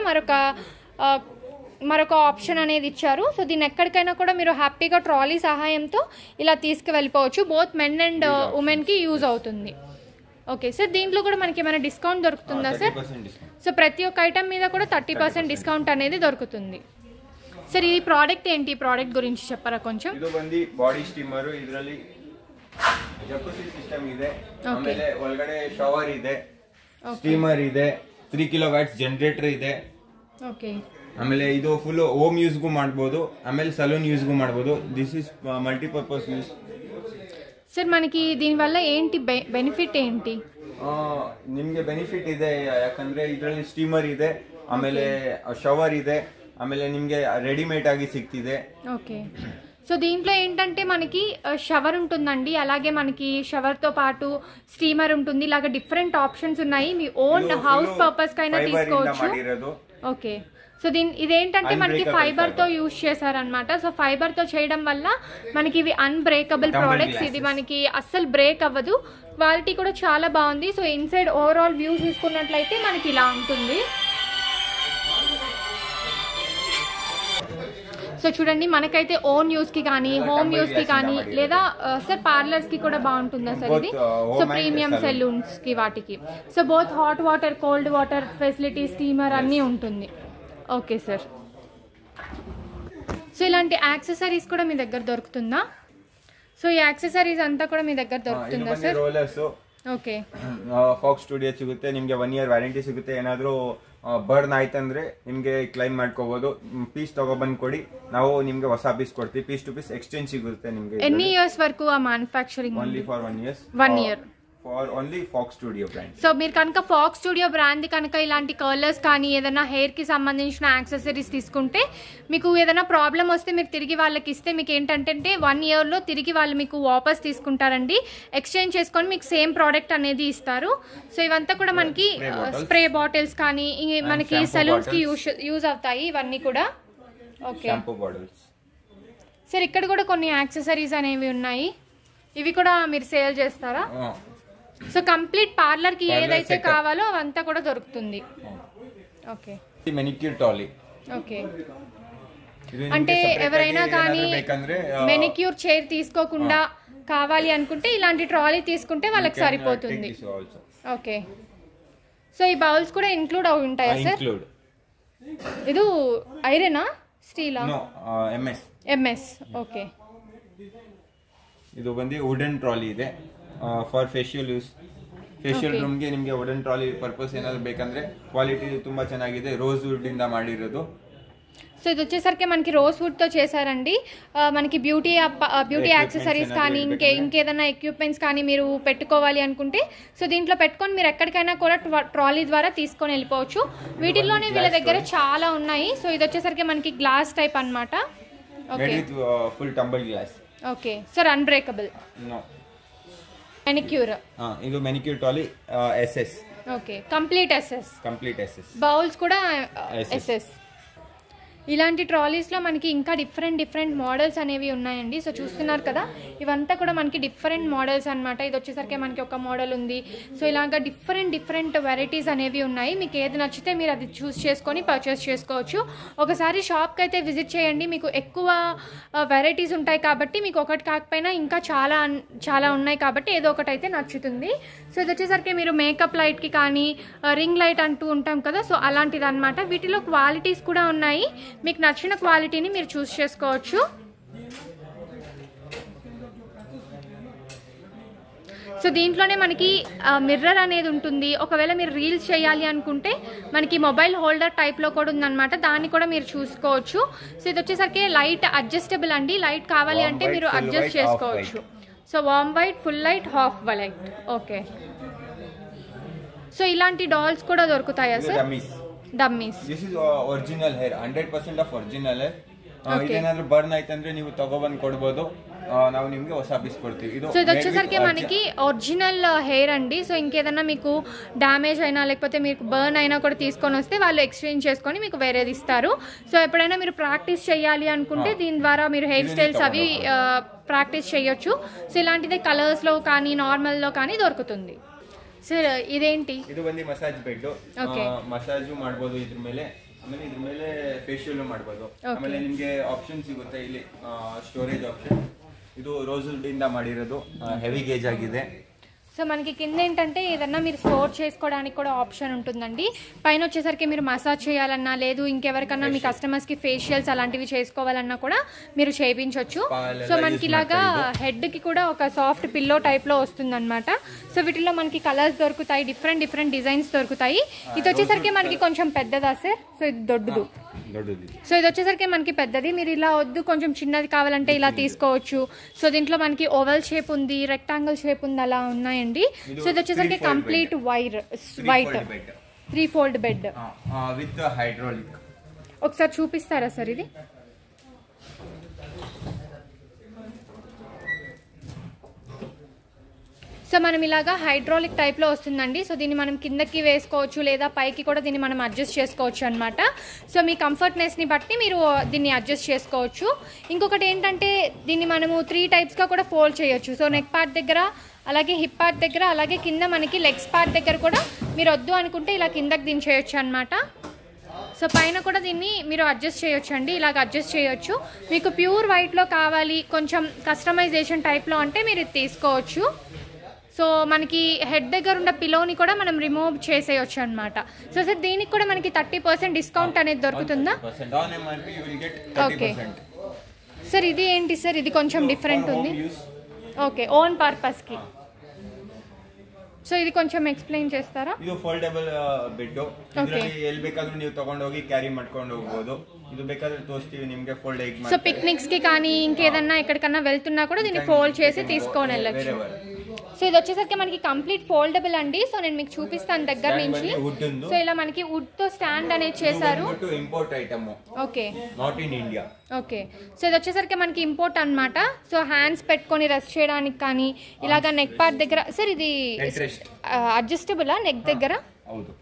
మరొక ఆప్షన్ అనేది ఇచ్చారు. సో దీన్ని ఎక్కడికైనా కూడా మీరు హ్యాపీగా ట్రాలీ సహాయంతో ఇలా తీసుకువెళ్ళిపోవచ్చు. బోత్ మెన్ అండ్ ఉమెన్కి యూజ్ అవుతుంది. ఓకే సార్, దీంట్లో కూడా మనకి ఏమైనా డిస్కౌంట్ దొరుకుతుందా సార్? సో ప్రతి ఒక్క ఐటమ్ మీద కూడా 30% డిస్కౌంట్ అనేది దొరుకుతుంది. సార్ ఈ ప్రోడక్ట్ ఏంటి? ప్రోడక్ట్ గురించి చెప్పరా కొంచెం? ಇದು ಬಂದು ಬಾಡಿ ಸ್ಟೀಮರ್. ಇದರಲ್ಲಿ ಜಕೂಸಿ ಸಿಸ್ಟಮ್ ಇದೆ, ಆಮೇಲೆ ಒಳಗಡೆ ಶವರ್ ಇದೆ, ಸ್ಟೀಮರ್ ಇದೆ, 3 kW ಜನರೇಟರ್ ಇದೆ. ಓಕೆ, ಆಮೇಲೆ ಇದು ಫುಲ್ ಹೋಮ್ ಯೂಸ್ಗೂ ಮಾಡ್ಬೋದು, ಆಮೇಲೆ ಸಲೂನ್ ಯೂಸ್ಗೂ ಮಾಡ್ಬೋದು. This is multipurpose use. Sir మనకి దీనివల్ల ఏంటి బెనిఫిట్ ఏంటి? ನಿಮಗೆ ಬೆನಿಫಿಟ್ ಇದೆ, ಯಾಕಂದ್ರೆ ಇದರಲ್ಲಿ ಸ್ಟೀಮರ್ ಇದೆ, ಆಮೇಲೆ ಶವರ್ ಇದೆ, ಆಮೇಲೆ ನಿಮಗೆ ರೆಡಿಮೇಡ್ ಆಗಿ ಸಿಗ್ತಿದೆ. ఓకే, సో దీంట్లో ఏంటంటే మనకి షవర్ ఉంటుందండి, అలాగే మనకి షవర్తో పాటు స్టీమర్ ఉంటుంది. ఇలాగ డిఫరెంట్ ఆప్షన్స్ ఉన్నాయి. మీ ఓన్ హౌస్ పర్పస్ కైనా తీసుకోవచ్చు. ఓకే, సో ఇదేంటంటే మనకి ఫైబర్తో యూజ్ చేశారనమాట. సో ఫైబర్తో చేయడం వల్ల మనకి ఇవి అన్బ్రేకబుల్ ప్రోడక్ట్స్. ఇది మనకి అస్సలు బ్రేక్ అవ్వదు. క్వాలిటీ కూడా చాలా బాగుంది. సో ఇన్సైడ్ ఓవరాల్ వ్యూ చూసుకున్నట్లయితే మనకి ఇలా ఉంటుంది. సో చూడండి, మనకైతే ఓన్ యూస్కి కానీ హోమ్ యూస్కి కానీ లేదా సార్ పార్లర్స్కి కూడా బాగుంటుందా సార్ ఇది? సో ప్రీమియం సెలూన్స్కి వాటికి. So both hot water cold water facility steamer అన్నీ ఉంటుంది. ఓకే సార్, సో ఇలాంటి యాక్సెసరీస్ కూడా మీ దగ్గర దొరుకుతుందా? సో ఈ యాక్సెసరీస్ అంతా కూడా మీ దగ్గర దొరుకుతుందా sir? Rollers okay Fox Studio ಸಿಗುತ್ತೆ ನಿಮಗೆ 1 year ವ್ಯಾರಂಟಿ ಸಿಗುತ್ತೆ ಏನಾದರೂ ಬರ್ನ್ ಆಯ್ತಂದ್ರೆ ನಿಮಗೆ ಕ್ಲೈಮ್ ಮಾಡ್ಕೋಬಹುದು ಪೀಸ್ ತಗೊಬಂದು ಕೊಡಿ ನಾವು ನಿಮಗೆ ಹೊಸ ಪೀಸ್ ಕೊಡ್ತೀವಿ ಪೀಸ್ ಟು ಪೀಸ್ ಎಕ್ಸ್ಚೇಂಜ್ ಸಿಗುತ್ತೆ ನಿಮಗೆ ಎನಿ ಇಯರ್ಸ್ ವರೆಗೂ ಆ manufacturing only for 1 year for only Fox Studio brand so మీరు కనుక ఫాక్స్ స్టూడియో బ్రాండ్ కనుక ఇలాంటి కలర్స్ కానీ ఏదైనా హెయిర్ కి సంబంధించిన యాక్సెసరీస్ తీసుకుంటే మీకు ఏదైనా ప్రాబ్లం వస్తే మీరు తిరిగి వాళ్ళకి ఇస్తే మీకు ఏంటంటే 1 year లో తిరిగి వాళ్ళు మీకు వాపస్ తీసుకుంటారండి ఎక్స్చేంజ్ చేసుకొని మీకు సేమ్ ప్రోడక్ట్ అనేది ఇస్తారు సో ఇవంతా కూడా మనకి స్ప్రే బాటిల్స్ కానీ మనకి సలూన్స్ కి యూజ్ అవుతాయి ఇవన్నీ కూడా ఓకే షాంపూ బాటిల్స్ సర్ ఇక్కడ కూడా కొన్ని యాక్సెసరీస్ అనేవి ఉన్నాయి ఇవి కూడా మీరు సేల్ చేస్తారా సో కంప్లీట్ పార్లర్ కి ఏదైతే కావాలో అవంతా కూడా దొరుకుతుంది ఓకే మెనిక్యూర్ ట్రాలీ ఓకే అంటే ఎవరైనా కానీ మెనిక్యూర్ చైర్ తీసుకోకుండా కావాలి అనుకుంటే ఇలాంటి ట్రాలీ తీసుకుంటే వాళ్ళకి సరిపోతుంది ఓకే సో ఈ బౌల్స్ కూడా ఇంక్లూడ్ అవి ఉంటాయా సార్ ఇది ఐరనా స్టీలా ఎంఎస్ ఓకే ಇದು ಬಂದು ವುಡನ್ ಟ್ರಾಲಿ ಇದೆ ಫಾರ್ ಫೇಶಿಯಲ್ ಯೂಸ್ ಫೇಶಿಯಲ್ ರೂಮ್ಗೆ ನಿಮಗೆ ವುಡನ್ ಟ್ರಾಲಿ ಪರ್ಪಸ್ ಏನಾದ್ರು ಬೇಕಂದ್ರೆ ಕ್ವಾಲಿಟಿ ತುಂಬಾ ಚೆನ್ನಾಗಿದೆ రోజ్ వుడ్ ఇంద ಮಾಡಿರೋದು సో ఇది వచ్చేసరికి మనకి రోజ్ వుడ్ తో చేశారండి మనకి బ్యూటీ యాక్సెసరీస్ కానీ ఇంకేదైనా ఎక్విప్మెంట్స్ కానీ మీరు పెట్టుకోవాలి అనుకుంటే సో దీంట్లో పెట్టుకొని మీరు ఎక్కడికైనా కూడా ట్రాలీ ద్వారా తీసుకొని వెళ్ళిపోవచ్చు వీటిల్లోనే వీళ్ళ దగ్గర చాలా ఉన్నాయి సో ఇది వచ్చేసరికి మనకి గ్లాస్ టైప్ అన్నమాట okay full tumble glass okay sir unbreakable no manicure ఇది manicure trolley SS okay complete SS bowls కూడా ఎస్ఎస్ ఇలాంటి ట్రాలీస్లో మనకి ఇంకా డిఫరెంట్ మోడల్స్ అనేవి ఉన్నాయండి సో చూస్తున్నారు కదా ఇవంతా కూడా మనకి డిఫరెంట్ మోడల్స్ అనమాట ఇది వచ్చేసరికి మనకి ఒక మోడల్ ఉంది సో ఇలాగా డిఫరెంట్ వెరైటీస్ అనేవి ఉన్నాయి మీకు ఏది నచ్చితే మీరు అది చూస్ చేసుకొని పర్చేస్ చేసుకోవచ్చు ఒకసారి షాప్కి అయితే విజిట్ చేయండి మీకు ఎక్కువ వెరైటీస్ ఉంటాయి కాబట్టి మీకు ఒకటి కాకపోయినా ఇంకా చాలా ఉన్నాయి కాబట్టి ఏదో ఒకటి అయితే నచ్చుతుంది సో ఇది వచ్చేసరికి మీరు మేకప్ లైట్కి కానీ రింగ్ లైట్ అంటూ ఉంటాం కదా సో అలాంటిది అనమాట వీటిలో క్వాలిటీస్ కూడా ఉన్నాయి మీకు నచ్చిన క్వాలిటీని మీరు చూస్ చేసుకోవచ్చు సో దీంట్లోనే మనకి మిర్రర్ అనేది ఉంటుంది ఒకవేళ మీరు రీల్స్ చేయాలి అనుకుంటే మనకి మొబైల్ హోల్డర్ టైప్లో కూడా ఉందన్నమాట దాన్ని కూడా మీరు చూసుకోవచ్చు సో ఇది వచ్చేసరికి లైట్ అడ్జస్టబుల్ అండి లైట్ కావాలి అంటే మీరు అడ్జస్ట్ చేసుకోవచ్చు so warm white full light half light okay so ఇలాంటి డాల్స్ కూడా దొరుకుతాయా sir dummies this is original hair 100% of original hair ಇದೇನಾದ್ರೂ ಬರ್ನ್ ಆಯ್ತಂದ್ರೆ ನೀವು ತಗೊಬಂದು ಕೊಡಬಹುದು ನಾವು ನಿಮಗೆ ಹೊಸ ಪೀಸ್ ಕೊಡ್ತೀವಿ సో ఇది వచ్చేసరికి మనకి ఒరిజినల్ హెయిర్ అండి సో ఇంకేదన్నా మీకు డ్యామేజ్ అయినా లేకపోతే మీకు బర్న్ అయినా కూడా తీసుకొని వస్తే వాళ్ళు ఎక్స్చేంజ్ చేసుకొని మీకు వేరేది ఇస్తారు సో ఎప్పుడైనా మీరు ప్రాక్టీస్ చేయాలి అనుకుంటే దీని ద్వారా మీరు హెయిర్ స్టైల్స్ అవి ప్రాక్టీస్ చేయొచ్చు సో ఇలాంటిదే కలర్స్లో కానీ నార్మల్లో కానీ దొరుకుతుంది ಸರ್ ಇದೇಂಟಿ ಇದು ಬಂದು ಮಸಾಜ್ ಬೆಡ್ ಮಸಾಜ್ ಮಾಡಬಹುದು ಇದ್ರ ಮೇಲೆ ಆಮೇಲೆ ಇದ್ರ ಮೇಲೆ ಫೇಶಿಯಲ್ ಮಾಡಬಹುದು ಆಮೇಲೆ ನಿಮಗೆ ಆಪ್ಷನ್ ಸಿಗುತ್ತೆ ಇಲ್ಲಿ ಸ್ಟೋರೇಜ್ ಆಪ್ಷನ್ ಇದು ರೋಸ್ ವುಡ್ ಇಂದ ಮಾಡಿರೋದು ಹೆವಿ ಗೇಜ್ ಆಗಿದೆ సో మనకి కింద ఏంటంటే ఏదన్నా మీరు స్టోర్ చేసుకోవడానికి కూడా ఆప్షన్ ఉంటుందండి పైన వచ్చేసరికి మీరు మసాజ్ చేయాలన్నా లేదు ఇంకెవరికన్నా మీ కస్టమర్స్కి ఫేషియల్స్ అలాంటివి చేసుకోవాలన్నా కూడా మీరు చేయించవచ్చు సో మనకి ఇలాగా హెడ్కి కూడా ఒక సాఫ్ట్ పిల్లో టైప్లో వస్తుందన్నమాట సో వీటిలో మనకి కలర్స్ దొరుకుతాయి డిఫరెంట్ డిజైన్స్ దొరుకుతాయి ఇది వచ్చేసరికి మనకి కొంచెం పెద్దదా సార్ సో ఇది దొడ్డుదు సో ఇది వచ్చేసరికి మనకి పెద్దది మీరు ఇలా వద్దు కొంచెం చిన్నది కావాలంటే ఇలా తీసుకోవచ్చు సో దీంట్లో మనకి ఓవల్ షేప్ ఉంది రెక్టాంగిల్ షేప్ ఉంది అలా ఉన్నాయండి సో ఇది వచ్చేసరికి complete white 3-fold bed with hydraulic ఒకసారి చూపిస్తారా సార్ ఇది సో మనం ఇలాగా హైడ్రాలిక్ టైప్లో వస్తుందండి సో దీన్ని మనం కిందకి వేసుకోవచ్చు లేదా పైకి కూడా దీన్ని మనం అడ్జస్ట్ చేసుకోవచ్చు అనమాట సో మీ కంఫర్ట్నెస్ని బట్టి మీరు దీన్ని అడ్జస్ట్ చేసుకోవచ్చు ఇంకొకటి ఏంటంటే దీన్ని మనము 3 టైప్స్గా కూడా ఫోల్డ్ చేయొచ్చు సో నెక్ పార్ట్ దగ్గర అలాగే హిప్ పార్ట్ దగ్గర అలాగే కింద మనకి లెగ్స్ పార్ట్ దగ్గర కూడా మీరు వద్దు అనుకుంటే ఇలా కిందకి దించేయచ్చు అనమాట సో పైన కూడా దీన్ని మీరు అడ్జస్ట్ చేయొచ్చు అండి ఇలాగ అడ్జస్ట్ చేయొచ్చు మీకు ప్యూర్ వైట్లో కావాలి కొంచెం కస్టమైజేషన్ టైప్లో అంటే మీరు ఇది తీసుకోవచ్చు సో మనకి హెడ్ దగ్గర ఉన్న పిలోని కూడా మనం రిమూవ్ చేసేయచ్చు అనమాట సో సార్ దీనికి కూడా మనకి 30% డిస్కౌంట్ అనేది దొరుకుతుందా ఓకే సార్ ఇది ఏంటి సార్ ఇది కొంచెం డిఫరెంట్ ఉంది ఓకే ఓన్ పర్పస్కి సో ఇది కొంచెం ఎక్స్ప్లెయిన్ చేస్తారా? ಇದು ಫೋಲ್ಡಬಲ್ ಬೆಡ್, ಇದರಲ್ಲಿ ಎಲ್ಲಿ ಬೇಕಾದ್ರೂ ನೀವು ತಗೊಂಡು ಹೋಗಿ ಕ್ಯಾರಿ ಮಾಡ್ಕೊಂಡು ಹೋಗಬಹುದು. ಇದು ಬೇಕಾದ್ರೆ ತೋರಿಸ್ತೀವಿ ನಿಮಗೆ ಫೋಲ್ಡ್ ಹೇಗೆ సో పిక్నిక్స్ కి కానీ ఇంకేదన్నా ఎక్కడికన్నా వెళ్తున్నా కూడా దీన్ని ఫోల్డ్ చేసి తీసుకొని వెళ్ళొచ్చు. సో ఇది వచ్చేసరికి మనకి కంప్లీట్ ఫోల్డబుల్ అండి. సో నేను మీకు చూపిస్తాను దగ్గర నుంచి. సో ఇలా మనకి వుడ్ తో స్టాండ్ అనేది చేశారు. Import item. Okay, not in India. Okay, so ఇది వచ్చేసరికి మనకి ఇంపోర్ట్ అన్నమాట. సో హ్యాండ్స్ పెట్టుకొని రెస్ట్ చేయడానికి కానీ ఇలాగా నెక్ పార్ట్ దగ్గర. సార్ ఇది అడ్జస్టబులా నెక్ దగ్గర? అవును.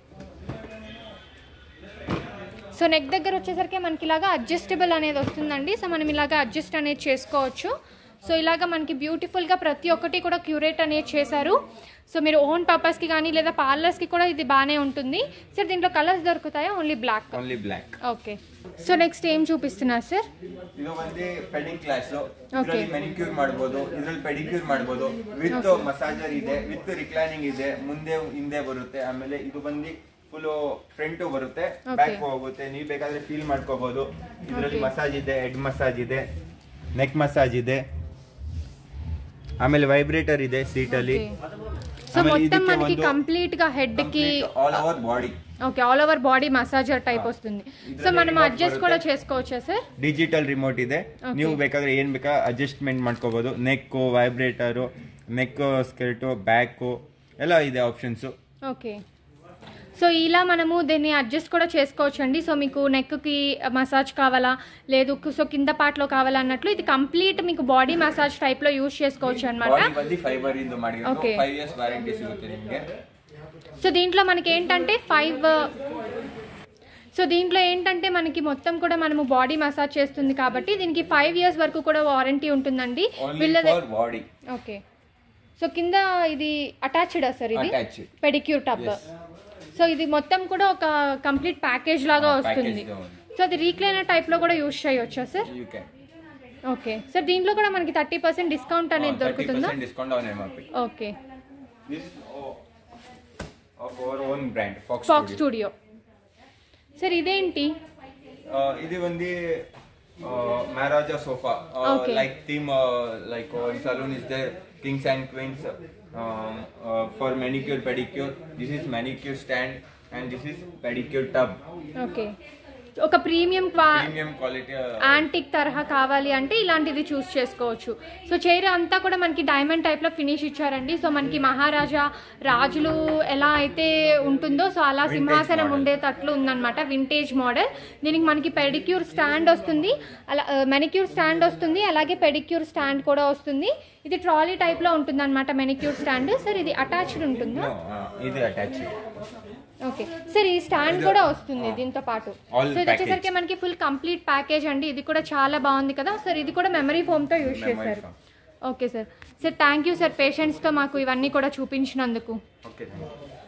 సో నెక్ దగ్గర వచ్చేసరికి మనకి ఇలాగా అడ్జస్టబుల్ అనేది వస్తుందండి. సో మనం ఇలాగా అడ్జస్ట్ అనేది చేసుకోవచ్చు. సో ఇలాగా మనకి బ్యూటిఫుల్గా ప్రతి ఒక్కటి కూడా క్యూరేట్ అనేది చేశారు. సో మీరు ఓన్ పర్పస్కి కానీ లేదా పార్లర్స్కి కూడా ఇది బాగానే ఉంటుంది. సార్ దీంట్లో కలర్స్ దొరుకుతాయా? Only black. Only black. Okay, so next ఏం చూపిస్తున్నారు సార్? ಇದು ಬಂದು ಪೆಡಿಂಗ್ ಕ್ಲಾಸ್. ಇದರಲ್ಲಿ ಮೆನಿಕ್ಯೂರ್ ಮಾಡಬಹುದು, ಇದರಲ್ಲಿ ಪೆಡಿಕ್ಯೂರ್ ಮಾಡಬಹುದು. ವಿತ್ ಮಸಾಜರ್ ಇದೆ, ವಿತ್ ರಿಕ್ಲೈನಿಂಗ್ ಇದೆ, ಮುಂದೆ ಹಿಂದೆ ಬರುತ್ತೆ. ಆಮೇಲೆ ಇದು ಬಂದು ಫುಲ್ ಫ್ರಂಟ್ ಬರುತ್ತೆ, ಬ್ಯಾಕ್ ಹೋಗುತ್ತೆ. ನೀವು ಬೇಕಾದ್ರೆ ಫೀಲ್ ಮಾಡ್ಕೋಬಹುದು. ಇದರಲ್ಲಿ ಮಸಾಜ್ ಇದೆ, ಹೆಡ್ ಮಸಾಜ್ ಇದೆ, ನೆಕ್ ಮಸಾಜ್ ಇದೆ, ಆಮೇಲೆ ವೈಬ್ರೇಟರ್ ಇದೆ ಸೀಟ್ ಅಲ್ಲಿ. సో మొత్తం మనకి కంప్లీట్ గా హెడ్ కి all over body. Okay, all over body massager type వస్తుంది. సో మనం అడ్జస్ట్ కూడా చేసుకోవచ్చా సార్? ಡಿಜಿಟಲ್ ರಿಮೋಟ್ ಇದೆ, ನೀವು ಬೇಕಾದ್ರೆ ಏನ್ ಬೇಕಾ ಅಡ್ಜಸ್ಟ್ಮೆಂಟ್ ಮಾಡ್ಕೋಬಹುದು. ನೆಕ್, ವೈಬ್ರೇಟರ್, ನೆಕ್, ಸ್ಕೆಲ್ಟ್, ಬ್ಯಾಕ್ ಎಲ್ಲ ಇದೆ ಆಪ್ಷನ್ಸ್. ఓకే, సో ఇలా మనము దీన్ని అడ్జస్ట్ కూడా చేసుకోవచ్చు అండి. సో మీకు నెక్కి మసాజ్ కావాలా లేదు సో కింద పార్ట్లో కావాలా అన్నట్లు ఇది కంప్లీట్ మీకు బాడీ మసాజ్ టైప్లో యూజ్ చేసుకోవచ్చు అనమాట. ఓకే, సో దీంట్లో మనకి ఏంటంటే దీంట్లో ఏంటంటే మనకి మొత్తం కూడా మనము బాడీ మసాజ్ చేస్తుంది కాబట్టి దీనికి 5 years వరకు కూడా వారంటీ ఉంటుందండి వీళ్ళది. ఓకే, సో కింద ఇది అటాచ్డా సార్? ఇది పెడిక్యూర్ టబ్. సో ఇది మొత్తం కూడా ఒక కంప్లీట్ ప్యాకేజ్ లాగా వస్తుంది. సో అది రీక్లైనర్ టైప్లో కూడా యూజ్ చేయవచ్చా సార్? ఓకే సార్, దీంట్లో కూడా మనకి 30% డిస్కౌంట్ అనేది దొరుకుతుందా? Okay, pox studio. సార్ ఇదేంటి? ఇది ఉంది Maharaja sofa. Like theme like saloon is there, kings and queens, for manicure pedicure. This is manicure stand and this is pedicure tub. Okay, ఒక premium quality antique తరహా కావాలి అంటే ఇలాంటిది చూస్ చేసుకోవచ్చు. సో చైర్ అంతా కూడా మనకి డైమండ్ టైప్లో ఫినిష్ ఇచ్చారండి. సో మనకి మహారాజా రాజులు ఎలా అయితే ఉంటుందో సో అలా సింహాసనం ఉండేటట్లు ఉందన్నమాట, వింటేజ్ మోడల్. దీనికి మనకి పెడిక్యూర్ స్టాండ్ వస్తుంది, అలా మెనిక్యూర్ స్టాండ్ వస్తుంది, అలాగే పెడిక్యూర్ స్టాండ్ కూడా వస్తుంది. ఇది ట్రాలీ టైప్లో ఉంటుంది అనమాట మెనిక్యూర్ స్టాండ్. సార్ ఇది అటాచ్డ్ ఉంటుందా? ఇది అటాచ్డ్. ఓకే సార్, ఈ స్టాండ్ కూడా వస్తుంది దీంతో పాటు. సో ఇది వచ్చేసరికి మనకి ఫుల్ కంప్లీట్ ప్యాకేజ్ అండి. ఇది కూడా చాలా బాగుంది కదా సార్. ఇది కూడా మెమరీ ఫోమ్తో యూజ్ చేశారు. Okay sir. Sir thank you sir, పేషెంట్స్తో మాకు ఇవన్నీ కూడా చూపించినందుకు. ఓకే.